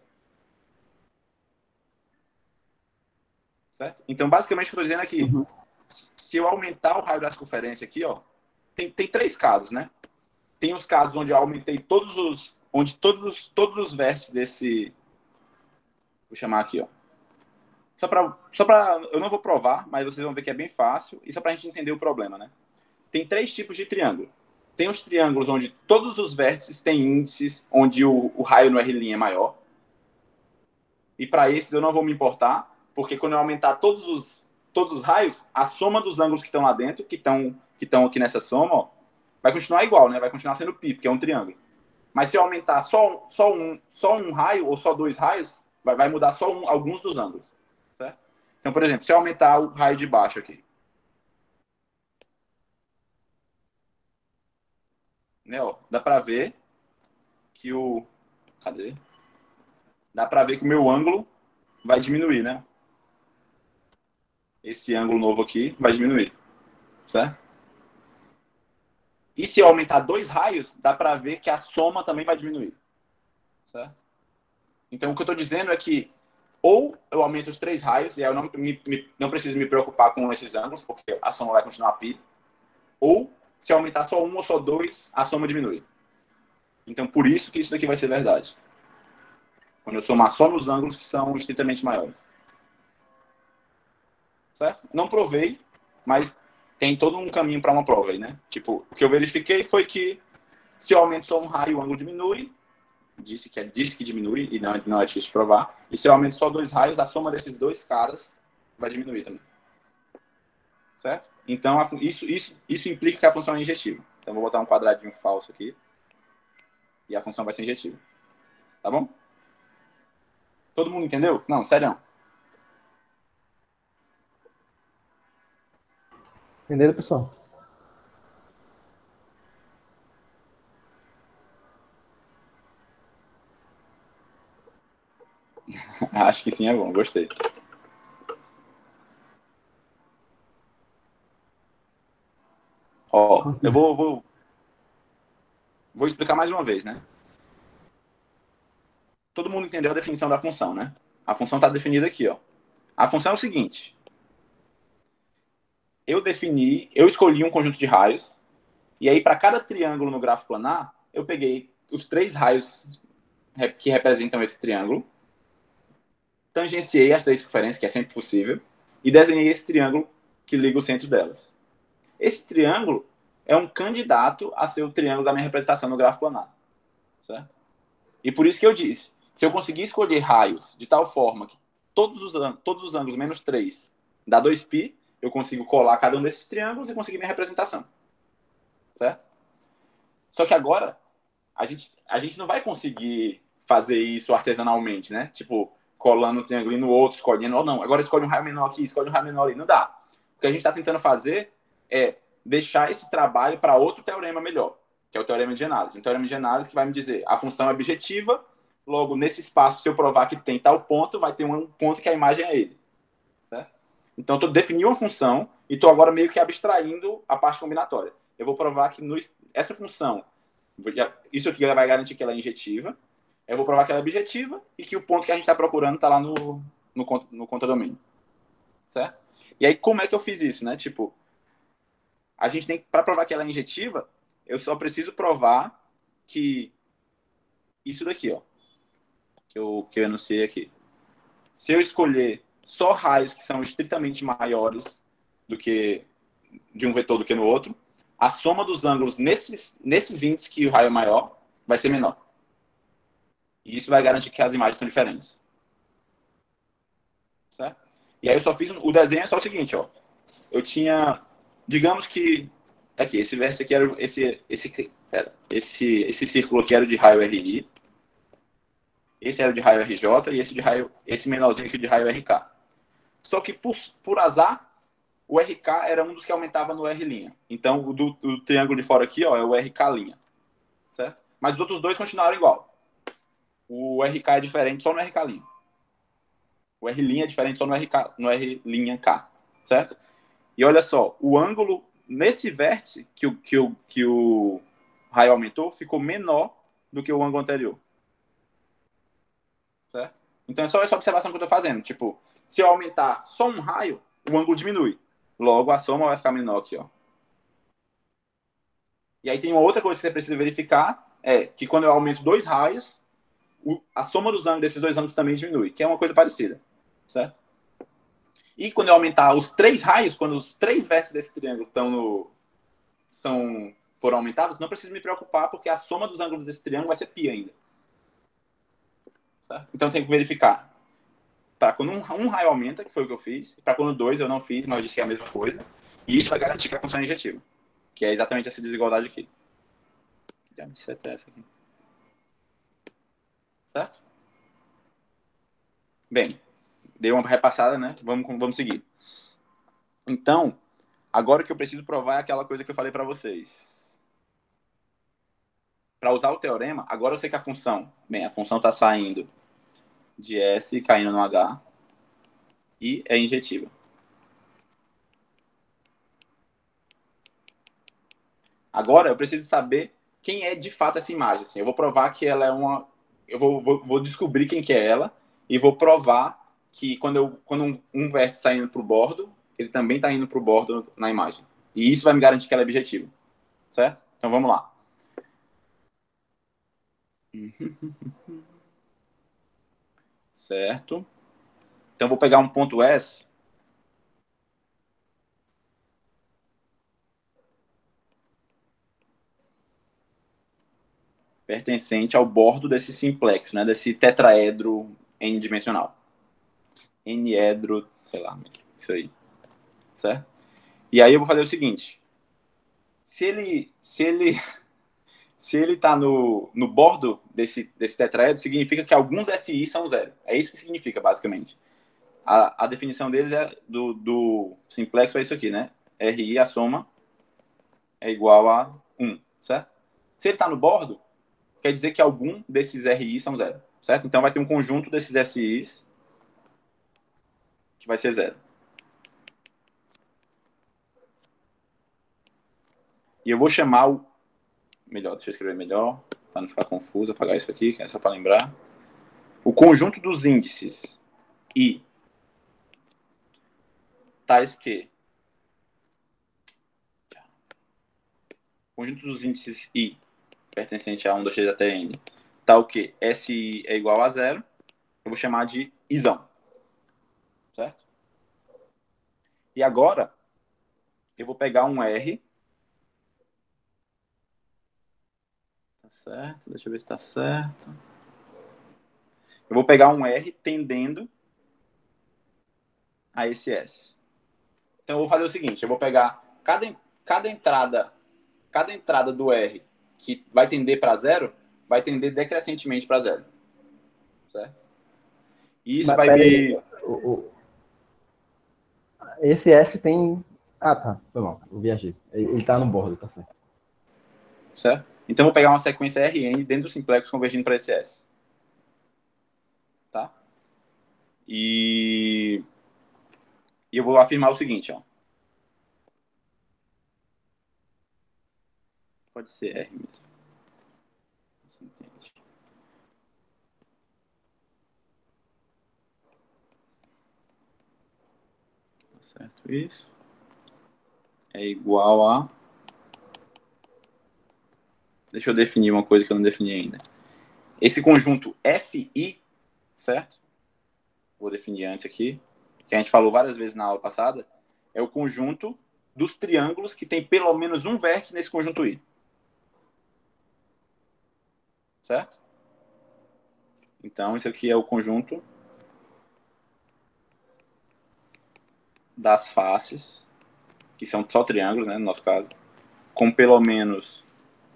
Certo? Então, basicamente, o que eu estou dizendo aqui, se eu aumentar o raio da circunferência aqui, ó, tem três casos, né? Tem os casos onde eu aumentei todos os vértices desse... Vou chamar aqui, ó. Só para eu não vou provar, mas vocês vão ver que é bem fácil, e só para a gente entender o problema, né? Tem três tipos de triângulo. Tem os triângulos onde todos os vértices têm índices onde o raio no R' é maior. E para esses eu não vou me importar, porque quando eu aumentar todos os raios, a soma dos ângulos que estão lá dentro, que estão aqui nessa soma, ó, vai continuar igual, né? Vai continuar sendo π, porque é um triângulo. Mas se eu aumentar só um raio ou só dois raios, vai mudar só alguns dos ângulos. Certo? Então, por exemplo, se eu aumentar o raio de baixo aqui, né, ó, dá para ver que cadê? Dá para ver que o meu ângulo vai diminuir, né? Esse ângulo novo aqui vai diminuir, certo? E se eu aumentar dois raios, dá para ver que a soma também vai diminuir, certo? Então, o que eu estou dizendo é que ou eu aumento os três raios, e aí eu não preciso me preocupar com esses ângulos, porque a soma vai continuar π, ou se eu aumentar só um ou só dois, a soma diminui. Então, por isso que isso daqui vai ser verdade. Quando eu somar só nos ângulos que são estritamente maiores. Certo? Não provei, mas tem todo um caminho para uma prova aí, né? Tipo, o que eu verifiquei foi que se eu aumento só um raio, o ângulo diminui. Disse que diminui, e não é difícil de provar. E se eu aumento só dois raios, a soma desses dois caras vai diminuir também. Certo? Então, isso implica que a função é injetiva. Então, vou botar um quadradinho falso aqui. E a função vai ser injetiva. Tá bom? Todo mundo entendeu? Não, sério. Entenderam, pessoal? Acho que sim, é bom. Gostei. Ó, eu vou explicar mais uma vez, né? todo mundo entendeu a definição da função, né? A função está definida aqui, ó. A função é o seguinte. Eu escolhi um conjunto de raios, e aí para cada triângulo no grafo planar, eu peguei os 3 raios que representam esse triângulo, tangenciei as 3 circunferências, que é sempre possível, e desenhei esse triângulo que liga o centro delas. Esse triângulo é um candidato a ser o triângulo da minha representação no grafo planar. Certo? E por isso que eu disse, se eu conseguir escolher raios de tal forma que todos os ângulos menos 3 dá 2π, eu consigo colar cada um desses triângulos e conseguir minha representação. Certo? Só que agora, a gente não vai conseguir fazer isso artesanalmente, né? Tipo, colando um triângulo no outro, escolhendo, ou não, agora escolhe um raio menor aqui, escolhe um raio menor ali. Não dá. O que a gente está tentando fazer é deixar esse trabalho para outro teorema melhor, que é o teorema de análise. Um teorema de análise que vai me dizer a função é objetiva, logo, nesse espaço, se eu provar que tem tal ponto, vai ter um ponto que a imagem é ele. Certo? Então, eu defini uma função e estou agora meio que abstraindo a parte combinatória. Eu vou provar que essa função, isso aqui vai garantir que ela é injetiva, eu vou provar que ela é objetiva e que o ponto que a gente está procurando está lá no contradomínio. Certo? E aí, como é que eu fiz isso, né? Tipo, a gente tem, para provar que ela é injetiva, eu só preciso provar que isso daqui, ó, que eu enunciei aqui. Se eu escolher só raios que são estritamente maiores do que de um vetor do que no outro, a soma dos ângulos nesses índices que o raio é maior vai ser menor. E isso vai garantir que as imagens são diferentes. Certo? E aí eu só fiz o desenho é só o seguinte, ó. Eu tinha, digamos que aqui, esse verso aqui era esse círculo aqui era de raio RI. Esse era de raio RJ e esse menorzinho aqui de raio RK. Só que por azar, o RK era um dos que aumentava no R'. Então, o do triângulo de fora aqui, ó, é o RK'. Certo? Mas os outros dois continuaram igual. O RK é diferente só no RK'. O R' é diferente só no R''K. Certo? E olha só, o ângulo nesse vértice que o raio aumentou ficou menor do que o ângulo anterior. Certo? Então é só essa observação que eu estou fazendo. Tipo, se eu aumentar só um raio, o ângulo diminui. Logo, a soma vai ficar menor aqui, ó. E aí tem uma outra coisa que você precisa verificar, é que quando eu aumento 2 raios, a soma dos ângulos desses 2 ângulos também diminui, que é uma coisa parecida. Certo? E quando eu aumentar os 3 raios, quando os 3 vértices desse triângulo foram aumentados, não preciso me preocupar, porque a soma dos ângulos desse triângulo vai ser π ainda. Certo? Então tem que verificar. Para quando um raio aumenta, que foi o que eu fiz, para quando 2 eu não fiz, mas eu disse que é a mesma coisa. E isso vai garantir que a função é injetiva, que é exatamente essa desigualdade aqui. Essa aqui. Certo? Bem, dei uma repassada, né? Vamos seguir. Então, agora o que eu preciso provar é aquela coisa que eu falei para vocês. Para usar o teorema, agora eu sei que a função está saindo de S e caindo no H e é injetiva. Agora eu preciso saber quem é de fato essa imagem. Assim, eu vou provar que ela é uma... Eu vou descobrir quem que é ela e vou provar que quando um vértice está indo para o bordo, ele também está indo para o bordo na imagem. E isso vai me garantir que ela é objetiva. Certo? Então vamos lá. Certo? Então vou pegar um ponto S. Pertencente ao bordo desse simplexo, né? Desse tetraedro n-dimensional. N-edro, sei lá, isso aí. Certo? E aí eu vou fazer o seguinte. Se ele está no bordo desse tetraedro, significa que alguns SI são zero. É isso que significa, basicamente. A definição deles é do simplexo é isso aqui, né? RI, a soma, é igual a 1, certo? Se ele está no bordo, quer dizer que algum desses RI são zero, certo? Então vai ter um conjunto desses SIs que vai ser zero. E eu vou chamar Melhor, deixa eu escrever melhor, para não ficar confuso, apagar isso aqui, que é só para lembrar. o conjunto dos índices I tais que o conjunto dos índices I pertencente a 1, 2, 3 até N tal que SI é igual a 0, eu vou chamar de Izão. Certo? E agora, eu vou pegar um R. Tá certo? Deixa eu ver se tá certo. Eu vou pegar um R tendendo a esse S. Então, eu vou fazer o seguinte. Eu vou pegar cada entrada do R que vai tender para 0, vai tender decrescentemente para 0. Certo? E isso vai me... Esse S tem... Ah, tá. Foi mal. Eu viajei. Ele tá no bordo, tá certo. Certo? Então, eu vou pegar uma sequência Rn dentro do simplex convergindo para esse S. Tá? E eu vou afirmar o seguinte, ó. Pode ser R mesmo. Você entende. Tá certo isso. É igual a... Deixa eu definir uma coisa que eu não defini ainda. Esse conjunto FI, certo? Vou definir antes aqui, que a gente falou várias vezes na aula passada, é o conjunto dos triângulos que tem pelo menos um vértice nesse conjunto I. Certo? Então, esse aqui é o conjunto das faces, que são só triângulos, né, no nosso caso, com pelo menos...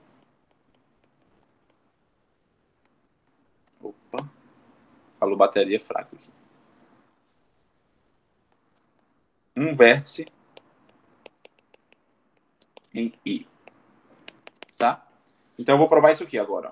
Opa, falou bateria fraca aqui. Um vértice em I. Tá? Então, eu vou provar isso aqui agora.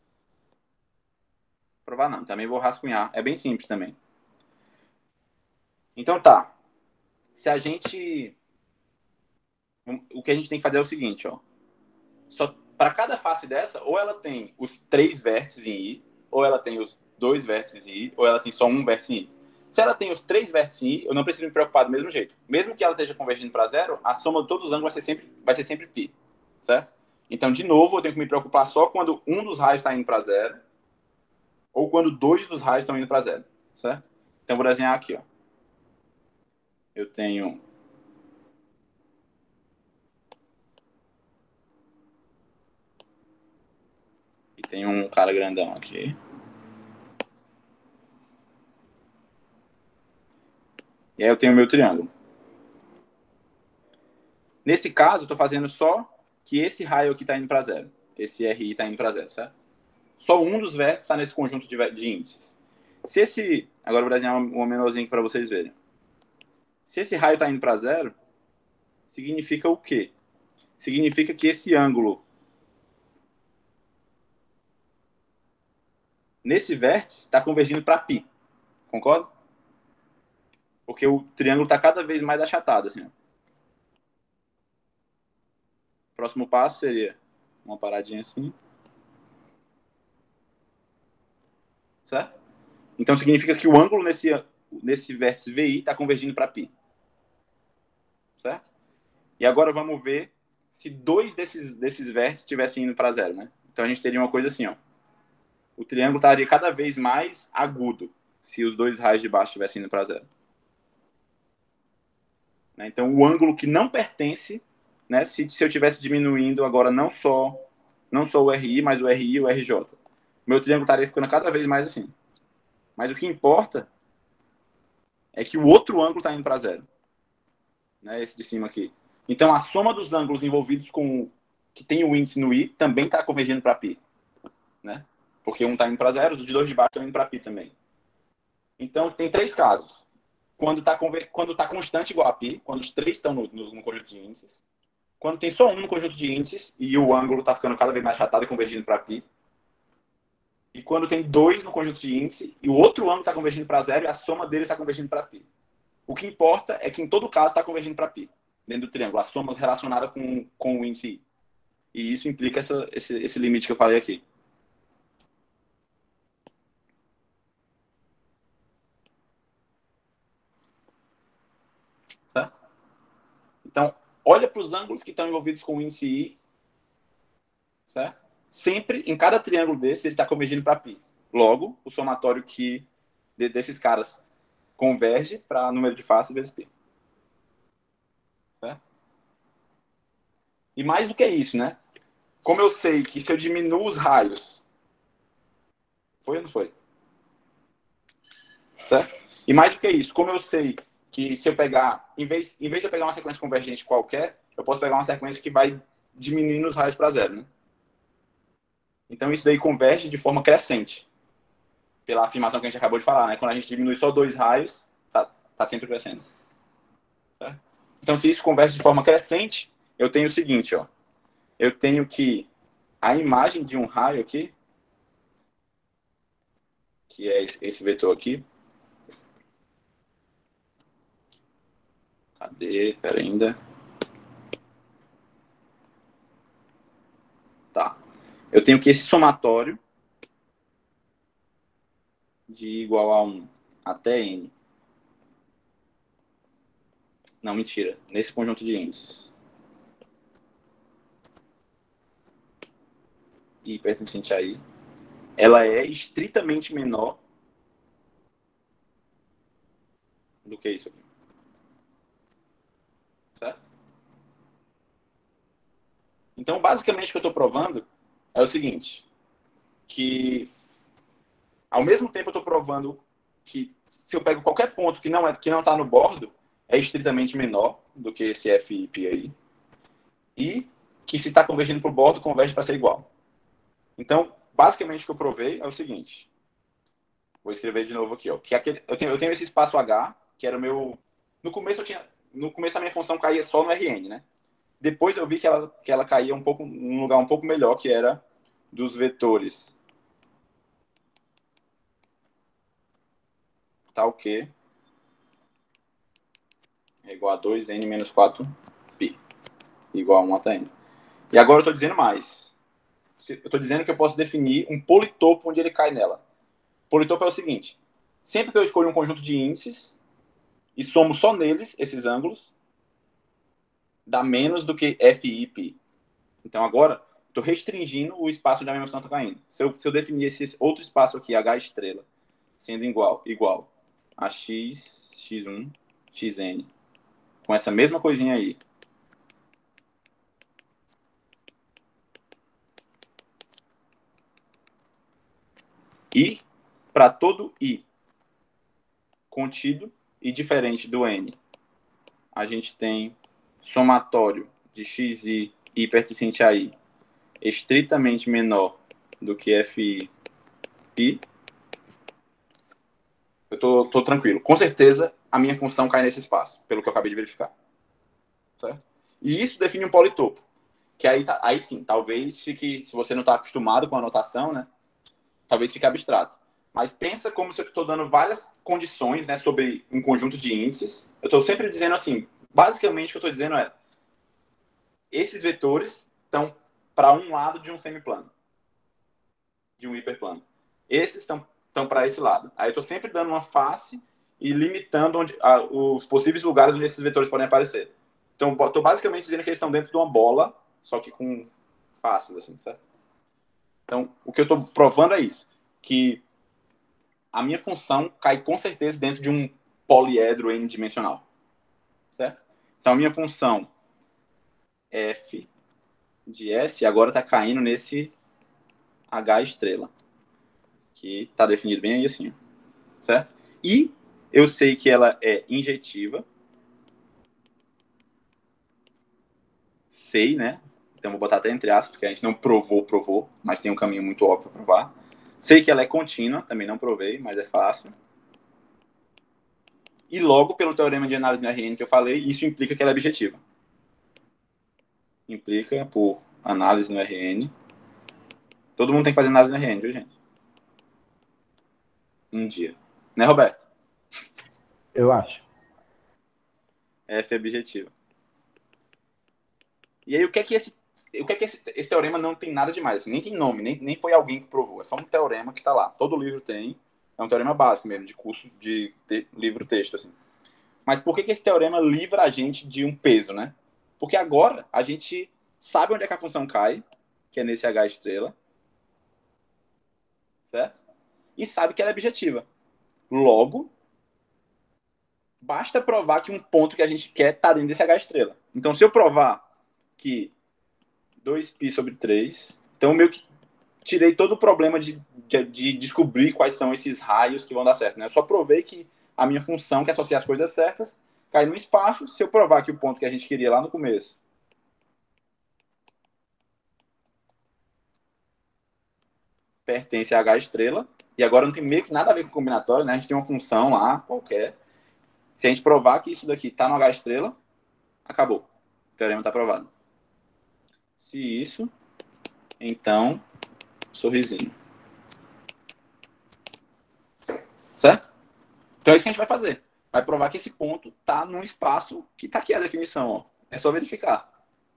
Provar não, também vou rascunhar. É bem simples também. Então, tá. Se a gente... O que a gente tem que fazer é o seguinte, ó. Só para cada face dessa, ou ela tem os 3 vértices em I, ou ela tem os 2 vértices em I, ou ela tem só um vértice em I. Se ela tem os 3 vértices em I, eu não preciso me preocupar do mesmo jeito. Mesmo que ela esteja convergindo para 0, a soma de todos os ângulos vai ser sempre π. Certo? Então, de novo, eu tenho que me preocupar só quando um dos raios está indo para 0, ou quando 2 dos raios estão indo para 0. Certo? Então, eu vou desenhar aqui, ó. Eu tenho... E tem um cara grandão aqui. E aí eu tenho o meu triângulo. Nesse caso, eu estou fazendo só que esse raio aqui está indo para 0. Esse RI está indo para 0, certo? Só um dos vértices está nesse conjunto de índices. Se esse... Agora eu vou desenhar um menorzinho para vocês verem. Se esse raio está indo para 0, significa o quê? Significa que esse ângulo nesse vértice está convergindo para π. Concorda? Porque o triângulo está cada vez mais achatado. Assim, ó. O próximo passo seria uma paradinha assim. Certo? Então significa que o ângulo nesse vértice VI está convergindo para π. Certo? E agora vamos ver se 2 desses vértices estivessem indo para 0, né? Então a gente teria uma coisa assim, ó. O triângulo estaria cada vez mais agudo se os 2 raios de baixo estivessem indo para 0. Então o ângulo que não pertence, né? Se eu estivesse diminuindo agora não só o RI, mas o RI e o RJ, meu triângulo estaria ficando cada vez mais assim. Mas o que importa é que o outro ângulo está indo para 0. Né? Esse de cima aqui. Então a soma dos ângulos envolvidos com que tem o índice no I também está convergindo para π. Né? Porque um está indo para 0, os de 2 de baixo estão indo para π também. Então tem 3 casos. Quando tá constante igual a π, quando os 3 estão no conjunto de índices. Quando tem só um no conjunto de índices e o ângulo está ficando cada vez mais achatado e convergindo para π. E quando tem 2 no conjunto de índice e o outro ângulo está convergindo para 0 e a soma deles está convergindo para π. O que importa é que em todo caso está convergindo para π, dentro do triângulo. As somas relacionadas com o índice I. E isso implica esse limite que eu falei aqui. Então, olha para os ângulos que estão envolvidos com o índice I, certo? Sempre, em cada triângulo desse, ele está convergindo para π. Logo, o somatório desses caras converge para número de faces vezes π. Certo? E mais do que isso, né? Como eu sei que se eu diminuo os raios... Foi ou não foi? Certo? E mais do que isso, como eu sei que se eu pegar... Em vez de eu pegar uma sequência convergente qualquer, eu posso pegar uma sequência que vai diminuindo os raios para zero, né? Então, isso daí converge de forma crescente. Pela afirmação que a gente acabou de falar, né? Quando a gente diminui só 2 raios, tá sempre crescendo. Certo? Então, se isso converge de forma crescente, eu tenho o seguinte, ó. Eu tenho que a imagem de um raio aqui, que é esse vetor aqui. Cadê? Pera ainda. Tá. Eu tenho que esse somatório de igual a 1 até n. Não, mentira. Nesse conjunto de índices. E pertencente a I. Ela é estritamente menor do que isso aqui. Certo? Então, basicamente, o que eu estou provando é o seguinte. Que, ao mesmo tempo, eu estou provando que se eu pego qualquer ponto que não está no bordo, é estritamente menor do que esse F e π aí. E que se está convergindo para o bordo, converge para ser igual. Então, basicamente, o que eu provei é o seguinte. Vou escrever de novo aqui. Ó, que eu tenho esse espaço H, que era o meu... No começo a minha função caía só no Rn, né? Depois eu vi que ela caía num lugar um pouco melhor, que era dos vetores tal que é igual a 2n menos 4π, igual a 1 até n. E agora eu estou dizendo mais. Eu estou dizendo que eu posso definir um politopo onde ele cai nela. Politopo é o seguinte. Sempre que eu escolho um conjunto de índices e somo só neles, esses ângulos, dá menos do que f e π. Então agora, estou restringindo o espaço onde a minha função está caindo. Se eu definir esse outro espaço aqui, h estrela, sendo igual a x, x1, xn, com essa mesma coisinha aí, e para todo i contido e diferente do n, a gente tem somatório de xi e pertencente a i estritamente menor do que fi π, eu tô tranquilo. Com certeza, a minha função cai nesse espaço, pelo que eu acabei de verificar. Certo? E isso define um politopo. Que aí sim, talvez fique, se você não está acostumado com a notação, né? Talvez fique abstrato. Mas pensa como se eu estou dando várias condições, né, sobre um conjunto de índices. Eu estou sempre dizendo assim, basicamente o que eu estou dizendo é, esses vetores estão para um lado de um semiplano, de um hiperplano. Esses estão para esse lado. Aí eu estou sempre dando uma face e limitando os possíveis lugares onde esses vetores podem aparecer. Então, estou basicamente dizendo que eles estão dentro de uma bola, só que com faces, assim, certo? Então, o que eu estou provando é isso, que a minha função cai com certeza dentro de um poliedro n-dimensional, certo? Então, a minha função f de S agora está caindo nesse H estrela, que está definido bem aí assim, certo? E eu sei que ela é injetiva, sei, né? Então vou botar até entre aspas, porque a gente não provou, mas tem um caminho muito óbvio para provar. Sei que ela é contínua, também não provei, mas é fácil. E logo, pelo teorema de análise no RN que eu falei, isso implica que ela é objetiva. Implica por análise no RN. Todo mundo tem que fazer análise no RN, viu, gente? Um dia. Né, Roberto? Eu acho. F é objetiva. E aí, o que é que esse teorema não tem nada demais? Assim, nem tem nome, nem foi alguém que provou. É só um teorema que está lá. Todo livro tem. É um teorema básico mesmo, de curso de livro-texto. Assim. Mas por que esse teorema livra a gente de um peso, né? Porque agora a gente sabe onde é que a função cai, que é nesse H estrela, certo? E sabe que ela é objetiva. Logo, basta provar que um ponto que a gente quer está dentro desse H estrela. Então, se eu provar que 2π sobre 3, então meio que tirei todo o problema de descobrir quais são esses raios que vão dar certo, né? Eu só provei que a minha função, que associa as coisas certas, cai no espaço. Se eu provar que o ponto que a gente queria lá no começo pertence a H estrela, e agora não tem meio que nada a ver com combinatório, né? A gente tem uma função lá, qualquer. Se a gente provar que isso daqui está no H estrela, acabou. O teorema está provado. Se isso, então, sorrisinho. Certo? Então é isso que a gente vai fazer. Vai provar que esse ponto está num espaço que está aqui a definição. Ó. É só verificar.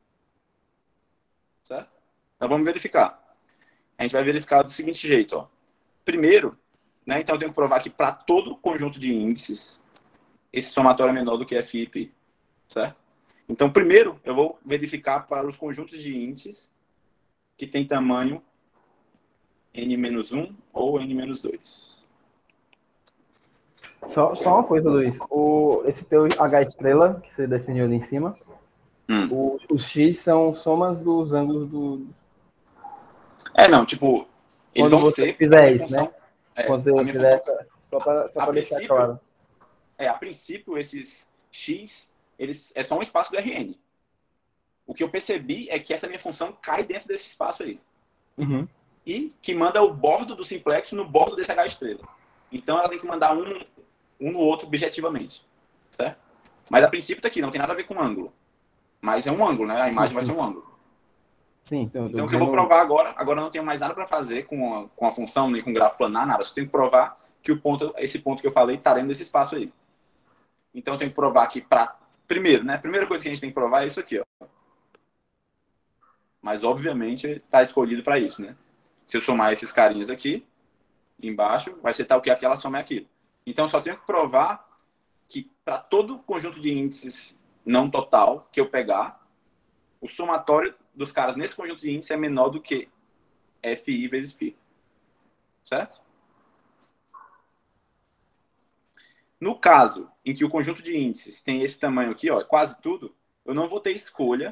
Certo? Então vamos verificar. A gente vai verificar do seguinte jeito. Ó. Primeiro, né, então eu tenho que provar que para todo conjunto de índices, esse somatório é menor do que f e π. Certo? Então, primeiro, eu vou verificar para os conjuntos de índices que tem tamanho n-1 ou n-2. Só uma coisa, Luiz. Esse teu H estrela, que você definiu ali em cima, os X são somas dos ângulos do... Não, tipo, eles Quando vão você ser... fizer isso, né? Quando você fizer essa... Só para deixar claro. A princípio, esses X, eles é só um espaço do Rn. O que eu percebi é que essa minha função cai dentro desse espaço aí. Uhum. E que manda o bordo do simplexo no bordo desse H estrela. Então, ela tem que mandar um no outro objetivamente. Certo? Mas, a princípio, tá aqui. Não tem nada a ver com ângulo. Mas é um ângulo, né? A imagem vai ser um ângulo. Sim, então o que eu vou provar agora eu não tenho mais nada para fazer com a função, nem com o grafo planar, nada. Só tenho que provar que esse ponto que eu falei está dentro desse espaço aí. Então, eu tenho que provar que primeiro, né? A primeira coisa que a gente tem que provar é isso aqui, ó. Mas, obviamente, está escolhido para isso, né? Se eu somar esses carinhas aqui, embaixo, vai ser tal que aquela soma é aquilo. Então, eu só tenho que provar que para todo conjunto de índices não total que eu pegar, o somatório dos caras nesse conjunto de índices é menor do que FI vezes π. Certo? No caso em que o conjunto de índices tem esse tamanho aqui, ó, quase tudo, eu não vou ter escolha.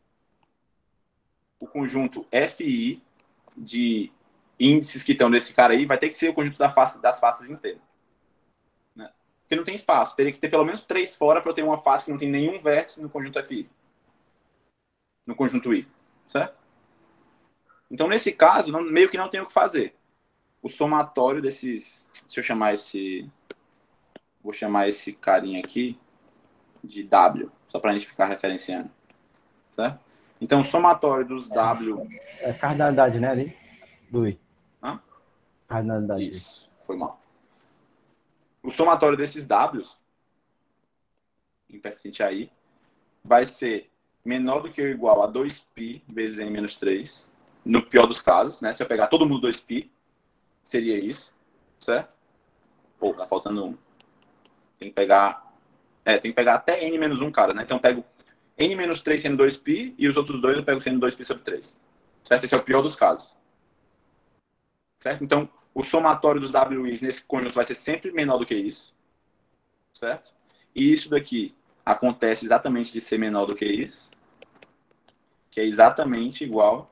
O conjunto FI de índices que estão nesse cara aí vai ter que ser o conjunto das faces inteiras. Né? Porque não tem espaço. Teria que ter pelo menos 3 fora para eu ter uma face que não tem nenhum vértice no conjunto FI. No conjunto I. Certo? Então, nesse caso, meio que não tem o que fazer. O somatório desses... Se eu chamar esse... Vou chamar esse carinha aqui de W. Só para a gente ficar referenciando. Certo? Então, o somatório dos W... É cardinalidade, né, ali? Do I. Hã? Cardinalidade. Isso. Foi mal. O somatório desses Ws, em pertence a I, vai ser menor do que ou igual a 2π vezes n-3, no pior dos casos, né? Se eu pegar todo mundo 2π, seria isso, certo? Pô, tá faltando um. Tem que pegar até n-1 caras, né? Então eu pego n-3 sendo 2π e os outros dois eu pego sendo 2π sobre 3. Certo? Esse é o pior dos casos. Certo? Então, o somatório dos WIs nesse conjunto vai ser sempre menor do que isso. Certo? E isso daqui acontece exatamente de ser menor do que isso, que é exatamente igual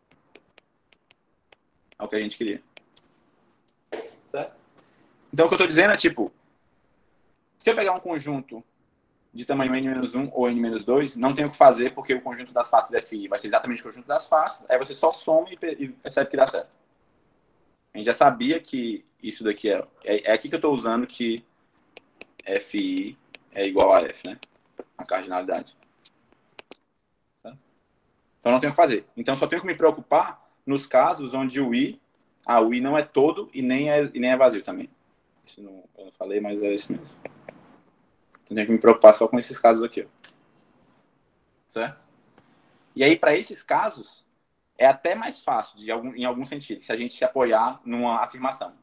ao que a gente queria. Certo? Então, o que eu estou dizendo é, tipo, se eu pegar um conjunto de tamanho n-1 ou n-2, não tem o que fazer, porque o conjunto das faces FI vai ser exatamente o conjunto das faces, aí você só soma e percebe que dá certo. A gente já sabia que isso daqui é aqui que eu estou usando que FI é igual a F, né? A cardinalidade. Tá? Então não tenho o que fazer. Então só tenho que me preocupar nos casos onde o I não é todo e nem é vazio também. Isso eu não falei, mas é isso mesmo. Então tenho que me preocupar só com esses casos aqui. Ó. Certo? E aí, para esses casos, é até mais fácil, em algum sentido, se a gente se apoiar numa afirmação.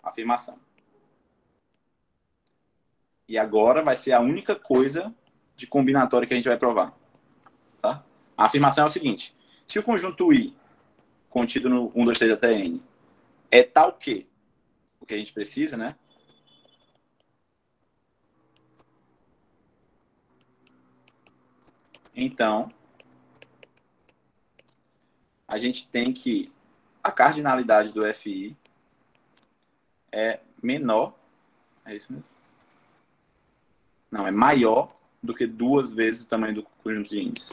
E agora vai ser a única coisa de combinatória que a gente vai provar. Tá? A afirmação é o seguinte. Se o conjunto I, contido no 1, 2, 3 até N, é tal que o que a gente precisa, né? Então, a gente tem que a cardinalidade do FI é menor. É isso mesmo? Não, é maior do que 2 vezes o tamanho do conjunto de índices.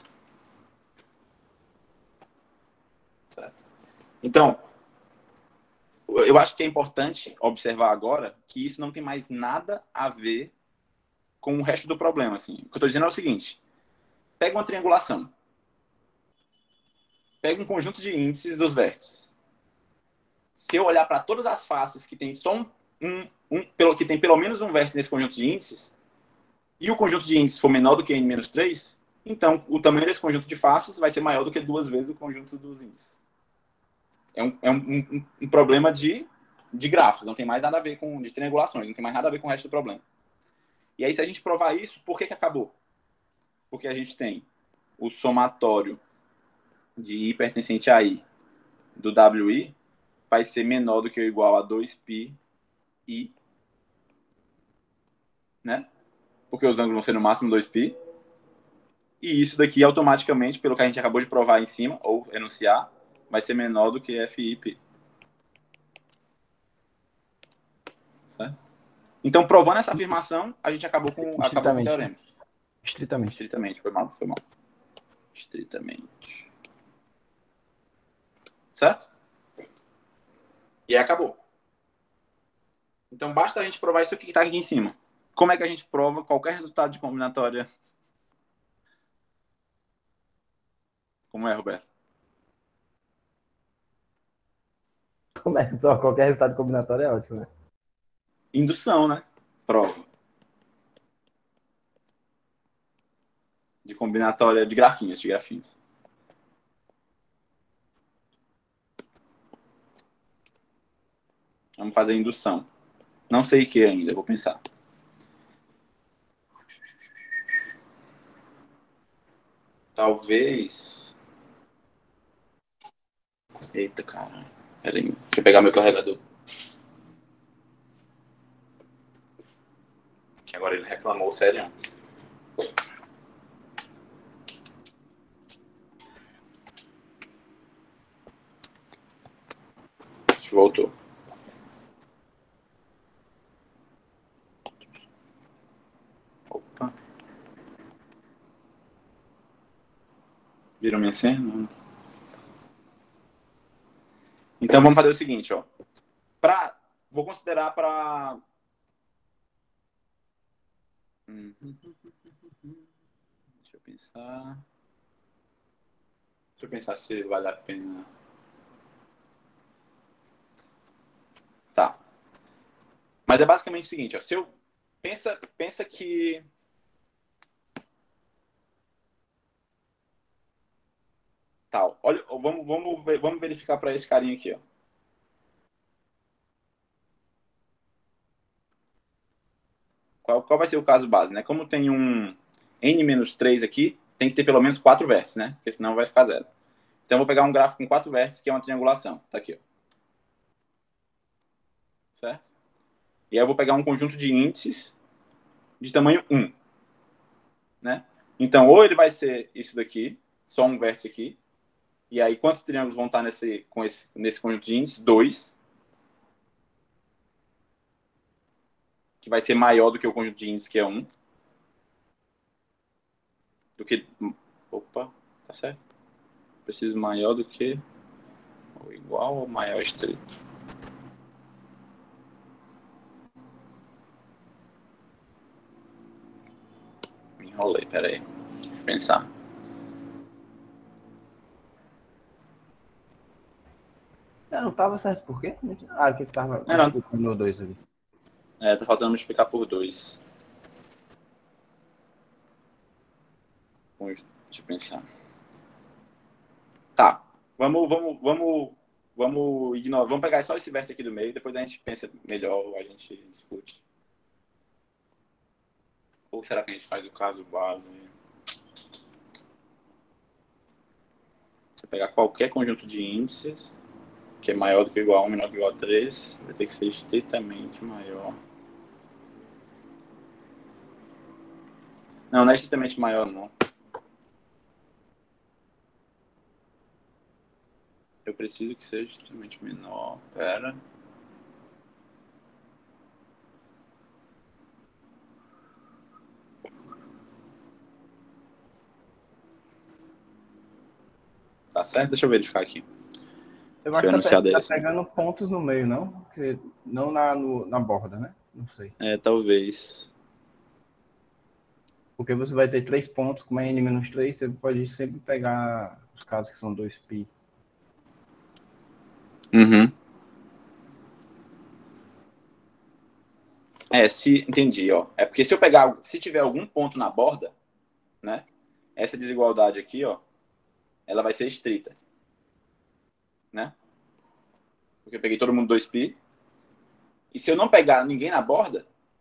Certo? Então, eu acho que é importante observar agora que isso não tem mais nada a ver com o resto do problema. Assim. O que eu estou dizendo é o seguinte. Pega uma triangulação. Pega um conjunto de índices dos vértices. Se eu olhar para todas as faces que tem só que tem pelo menos um vértice nesse conjunto de índices, e o conjunto de índices for menor do que n-3, então o tamanho desse conjunto de faces vai ser maior do que 2 vezes o conjunto dos índices. É um problema de grafos, não tem mais nada a ver com de triangulações, não tem mais nada a ver com o resto do problema. E aí, se a gente provar isso, por que acabou? Porque a gente tem o somatório de I pertencente a I do WI vai ser menor do que ou igual a 2π I, né? Porque os ângulos vão ser no máximo 2π. E isso daqui, automaticamente, pelo que a gente acabou de provar em cima, ou enunciar, vai ser menor do que FIP. Certo? Então, provando essa afirmação, a gente acabou com o teorema. Estritamente. Estritamente, foi mal? Foi mal. Estritamente. Certo? E aí acabou. Então, basta a gente provar isso aqui que está aqui em cima. Como é que a gente prova qualquer resultado de combinatória? Como é, Roberto? Como é? Só qualquer resultado combinatório é ótimo, né? Indução, né? Prova. De combinatória de grafinhos. Vamos fazer indução. Não sei o que ainda, vou pensar. Talvez... Eita, cara. Pera aí. Deixa eu pegar meu carregador. Que agora ele reclamou, sério. Voltou. Opa. Viram minha senha? Não. Então vamos fazer o seguinte, ó. Vou considerar para... Deixa eu pensar. Deixa eu pensar se vale a pena. Tá. Mas é basicamente o seguinte, ó. Se eu... Pensa que... Tal. Olha, vamos verificar para esse carinha aqui, ó. Qual vai ser o caso base, né? Como tem um n-3 aqui, tem que ter pelo menos 4 vértices, né? Porque senão vai ficar zero. Então eu vou pegar um gráfico com 4 vértices, que é uma triangulação. Tá aqui, ó. Certo? E aí eu vou pegar um conjunto de índices de tamanho 1. Né? Então, ou ele vai ser isso daqui, só um vértice aqui. E aí, quantos triângulos vão estar nesse conjunto de índices? 2. Que vai ser maior do que o conjunto de índices, que é 1. Do que... Opa, tá certo. Preciso maior do que... Ou igual ou maior estreito. Me enrolei, peraí. Deixa eu pensar. Não tava certo, por quê? Ah, porque tava Não. no 2 ali. Tá faltando multiplicar por 2. Deixa eu pensar. Tá. Vamos ignorar. Vamos pegar só esse verso aqui do meio, depois a gente pensa melhor, a gente discute. Ou será que a gente faz o caso base? Você pegar qualquer conjunto de índices que é maior do que ou igual a 1, menor do que ou igual a 3, vai ter que ser estritamente maior. Não é estritamente maior, não. Eu preciso que seja estritamente menor. Pera. Tá certo? Deixa eu verificar aqui. Eu Se acho o que enunciado é tá esse. pegando pontos no meio, não? Porque não na borda, né? Não sei. Talvez. Porque você vai ter 3 pontos, como é n-3, você pode sempre pegar os casos que são 2π. Uhum. Entendi, ó. É porque se tiver algum ponto na borda, né? Essa desigualdade aqui, ó, ela vai ser estrita, né? Porque eu peguei todo mundo 2π. E se eu não pegar ninguém na borda,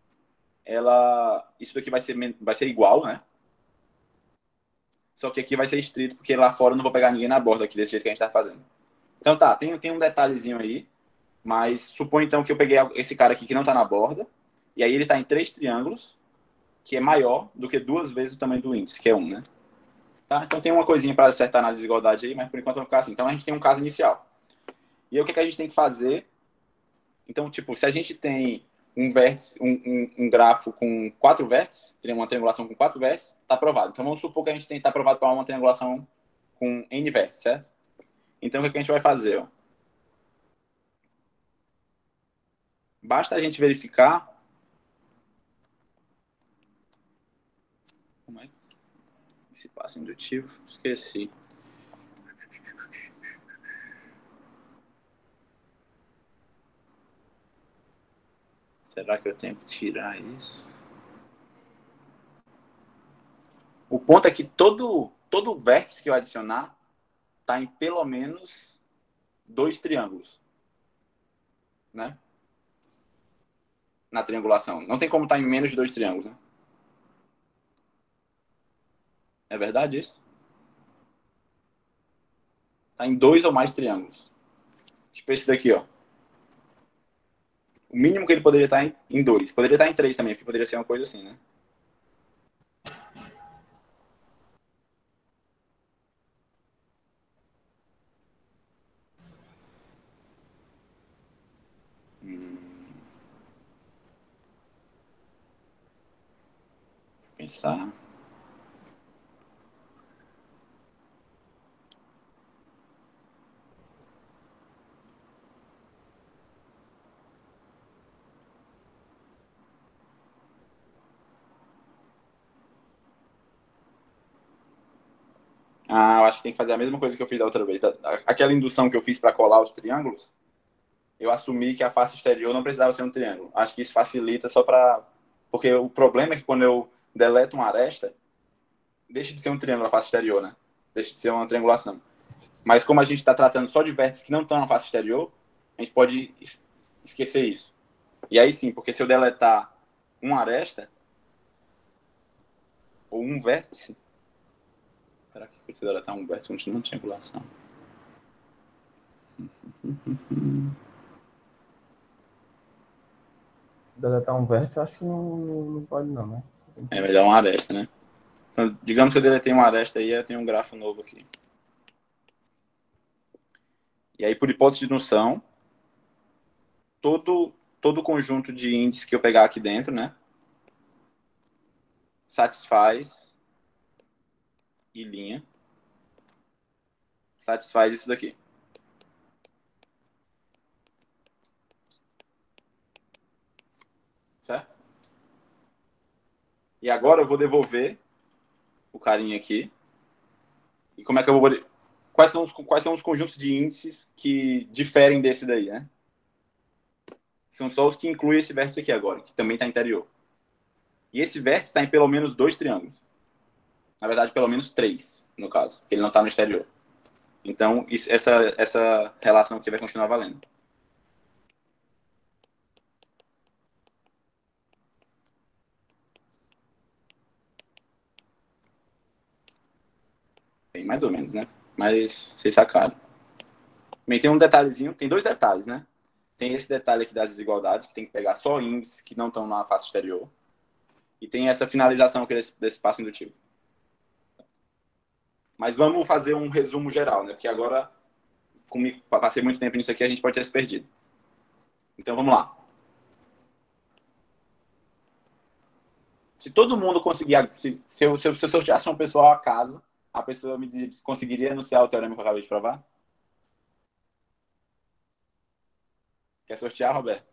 isso daqui vai ser igual, né? Só que aqui vai ser estrito, porque lá fora eu não vou pegar ninguém na borda aqui, desse jeito que a gente tá fazendo. Então tá, tem um detalhezinho aí, mas supõe então que eu peguei esse cara aqui que não tá na borda, e aí ele tá em 3 triângulos, que é maior do que 2 vezes o tamanho do índice, que é 1, né? Tá? Então tem uma coisinha para acertar na desigualdade aí, mas por enquanto vai ficar assim. Então a gente tem um caso inicial. E aí o que a gente tem que fazer? Então, tipo, se a gente tem um vértice, um grafo com 4 vértices, tem uma triangulação com 4 vértices, tá aprovado. Então vamos supor que a gente tem que estar aprovado para uma triangulação com n vértices, certo? Então o que a gente vai fazer? Ó? Basta a gente verificar. Como é esse passo indutivo? Esqueci. Será que eu tenho que tirar isso? O ponto é que todo vértice que eu adicionar está em pelo menos 2 triângulos, né? Na triangulação. Não tem como estar em menos de 2 triângulos, né? É verdade isso? Está em 2 ou mais triângulos. Tipo esse daqui, ó. O mínimo que ele poderia estar em 2. Poderia estar em 3 também, porque poderia ser uma coisa assim, né? Pensar. Eu acho que tem que fazer a mesma coisa que eu fiz da outra vez. Aquela indução que eu fiz para colar os triângulos, eu assumi que a face exterior não precisava ser um triângulo. Acho que isso facilita só para... Porque o problema é que quando eu deleto uma aresta, deixa de ser um triângulo a face exterior, né? Deixa de ser uma triangulação. Mas como a gente está tratando só de vértices que não estão na face exterior, a gente pode esquecer isso. E aí sim, porque se eu deletar uma aresta, ou um vértice... Será que se eu deletar um vértice, continua de triangulação? Deletar um vértice, acho que não pode não, né? É melhor uma aresta, né? Então, digamos que eu deletei uma aresta aí, eu tenho um grafo novo aqui. E aí, por hipótese de indução, todo conjunto de índices que eu pegar aqui dentro, né, satisfaz e linha satisfaz isso daqui. Certo? E agora eu vou devolver o carinha aqui. E como é que eu vou... Quais são os conjuntos de índices que diferem desse daí, né? São só os que incluem esse vértice aqui agora, que também está interior. E esse vértice está em pelo menos 2 triângulos. Na verdade, pelo menos 3, no caso, porque ele não está no exterior. Então, essa relação aqui vai continuar valendo. Bem, mais ou menos, né? Mas vocês sacaram. Também tem um detalhezinho, tem 2 detalhes, né? Tem esse detalhe aqui das desigualdades, que tem que pegar só índices que não estão na face exterior. E tem essa finalização aqui desse passo indutivo. Mas vamos fazer um resumo geral, né? Porque agora, como passei muito tempo nisso aqui, a gente pode ter se perdido. Então, vamos lá. Se todo mundo conseguir... Se eu sorteasse uma pessoa ao acaso, a pessoa conseguiria enunciar o teorema que eu acabei de provar? Quer sortear, Roberto?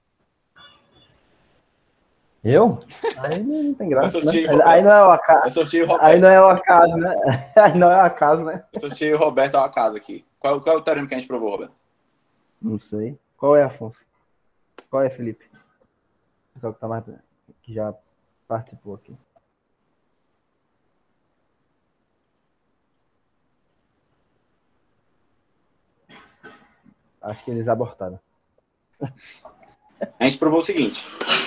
Eu? Aí não tem graça, Eu sorteio, né? Aí não é o Eu acaso. sorteio o Roberto. Aí não é o acaso, né? Aí não é o acaso, né? Eu sorteio o Roberto ao acaso aqui. Qual é o teorema que a gente provou, Roberto? Não sei. Qual é, Afonso? Qual é, Felipe? O pessoal que, que já participou aqui. Acho que eles abortaram. A gente provou o seguinte.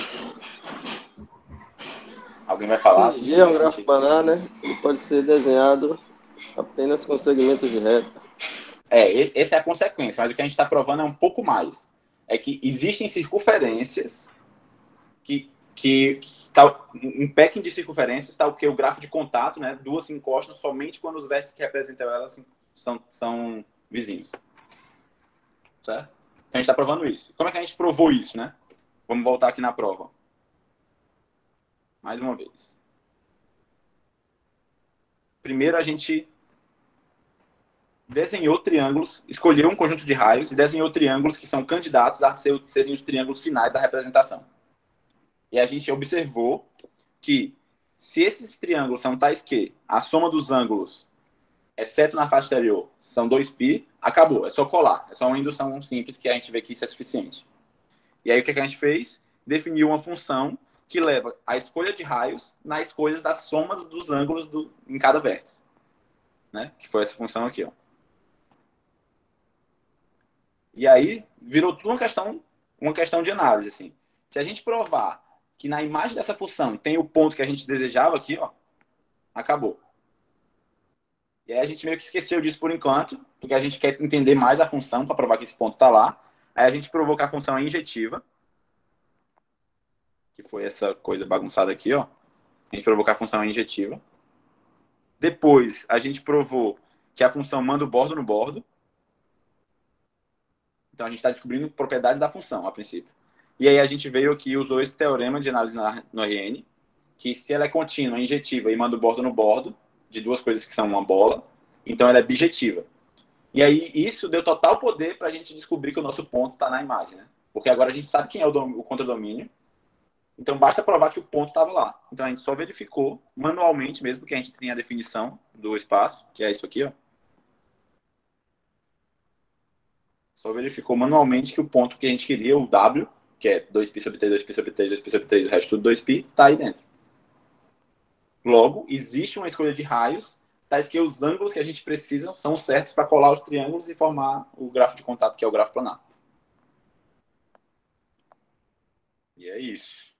Alguém vai falar? G é um gráfico planar, né? Ele pode ser desenhado apenas com segmentos de reta. Essa é a consequência, mas o que a gente está provando é um pouco mais. É que existem circunferências em packing de circunferências está o que? O grafo de contato, né? Duas se encostam somente quando os vértices que representam elas são vizinhos. Certo? Então a gente está provando isso. Como é que a gente provou isso, né? Vamos voltar aqui na prova. Mais uma vez. Primeiro a gente desenhou triângulos, escolheu um conjunto de raios e desenhou triângulos que são candidatos a serem os triângulos finais da representação. E a gente observou que se esses triângulos são tais que a soma dos ângulos, exceto na face exterior, são 2π, acabou. É só colar. É só uma indução simples que a gente vê que isso é suficiente. E aí o que a gente fez? Definiu uma função que leva a escolha de raios nas escolhas das somas dos ângulos em cada vértice. Né? Que foi essa função aqui. Ó. E aí virou tudo uma questão de análise. Assim. Se a gente provar que na imagem dessa função tem o ponto que a gente desejava aqui, ó, acabou. E aí a gente meio que esqueceu disso por enquanto, porque a gente quer entender mais a função para provar que esse ponto está lá. Aí a gente provou que a função é injetiva, que foi essa coisa bagunçada aqui, ó. A gente provou que a função é injetiva. Depois, a gente provou que a função manda o bordo no bordo. Então, a gente está descobrindo propriedades da função, a princípio. E aí, a gente veio aqui e usou esse teorema de análise no RN, que se ela é contínua, injetiva e manda o bordo no bordo, de duas coisas que são uma bola, então ela é bijetiva. E aí, isso deu total poder para a gente descobrir que o nosso ponto está na imagem, né? Porque agora a gente sabe quem é o contradomínio. Então, basta provar que o ponto estava lá. Então, a gente só verificou manualmente, mesmo que a gente tenha a definição do espaço, que é isso aqui, ó. Só verificou manualmente que o ponto que a gente queria, o W, que é 2π sobre 3, 2π sobre 3, 2π sobre 3, o resto tudo 2π, está aí dentro. Logo, existe uma escolha de raios, tais que os ângulos que a gente precisa são certos para colar os triângulos e formar o grafo de contato, que é o grafo planar. E é isso.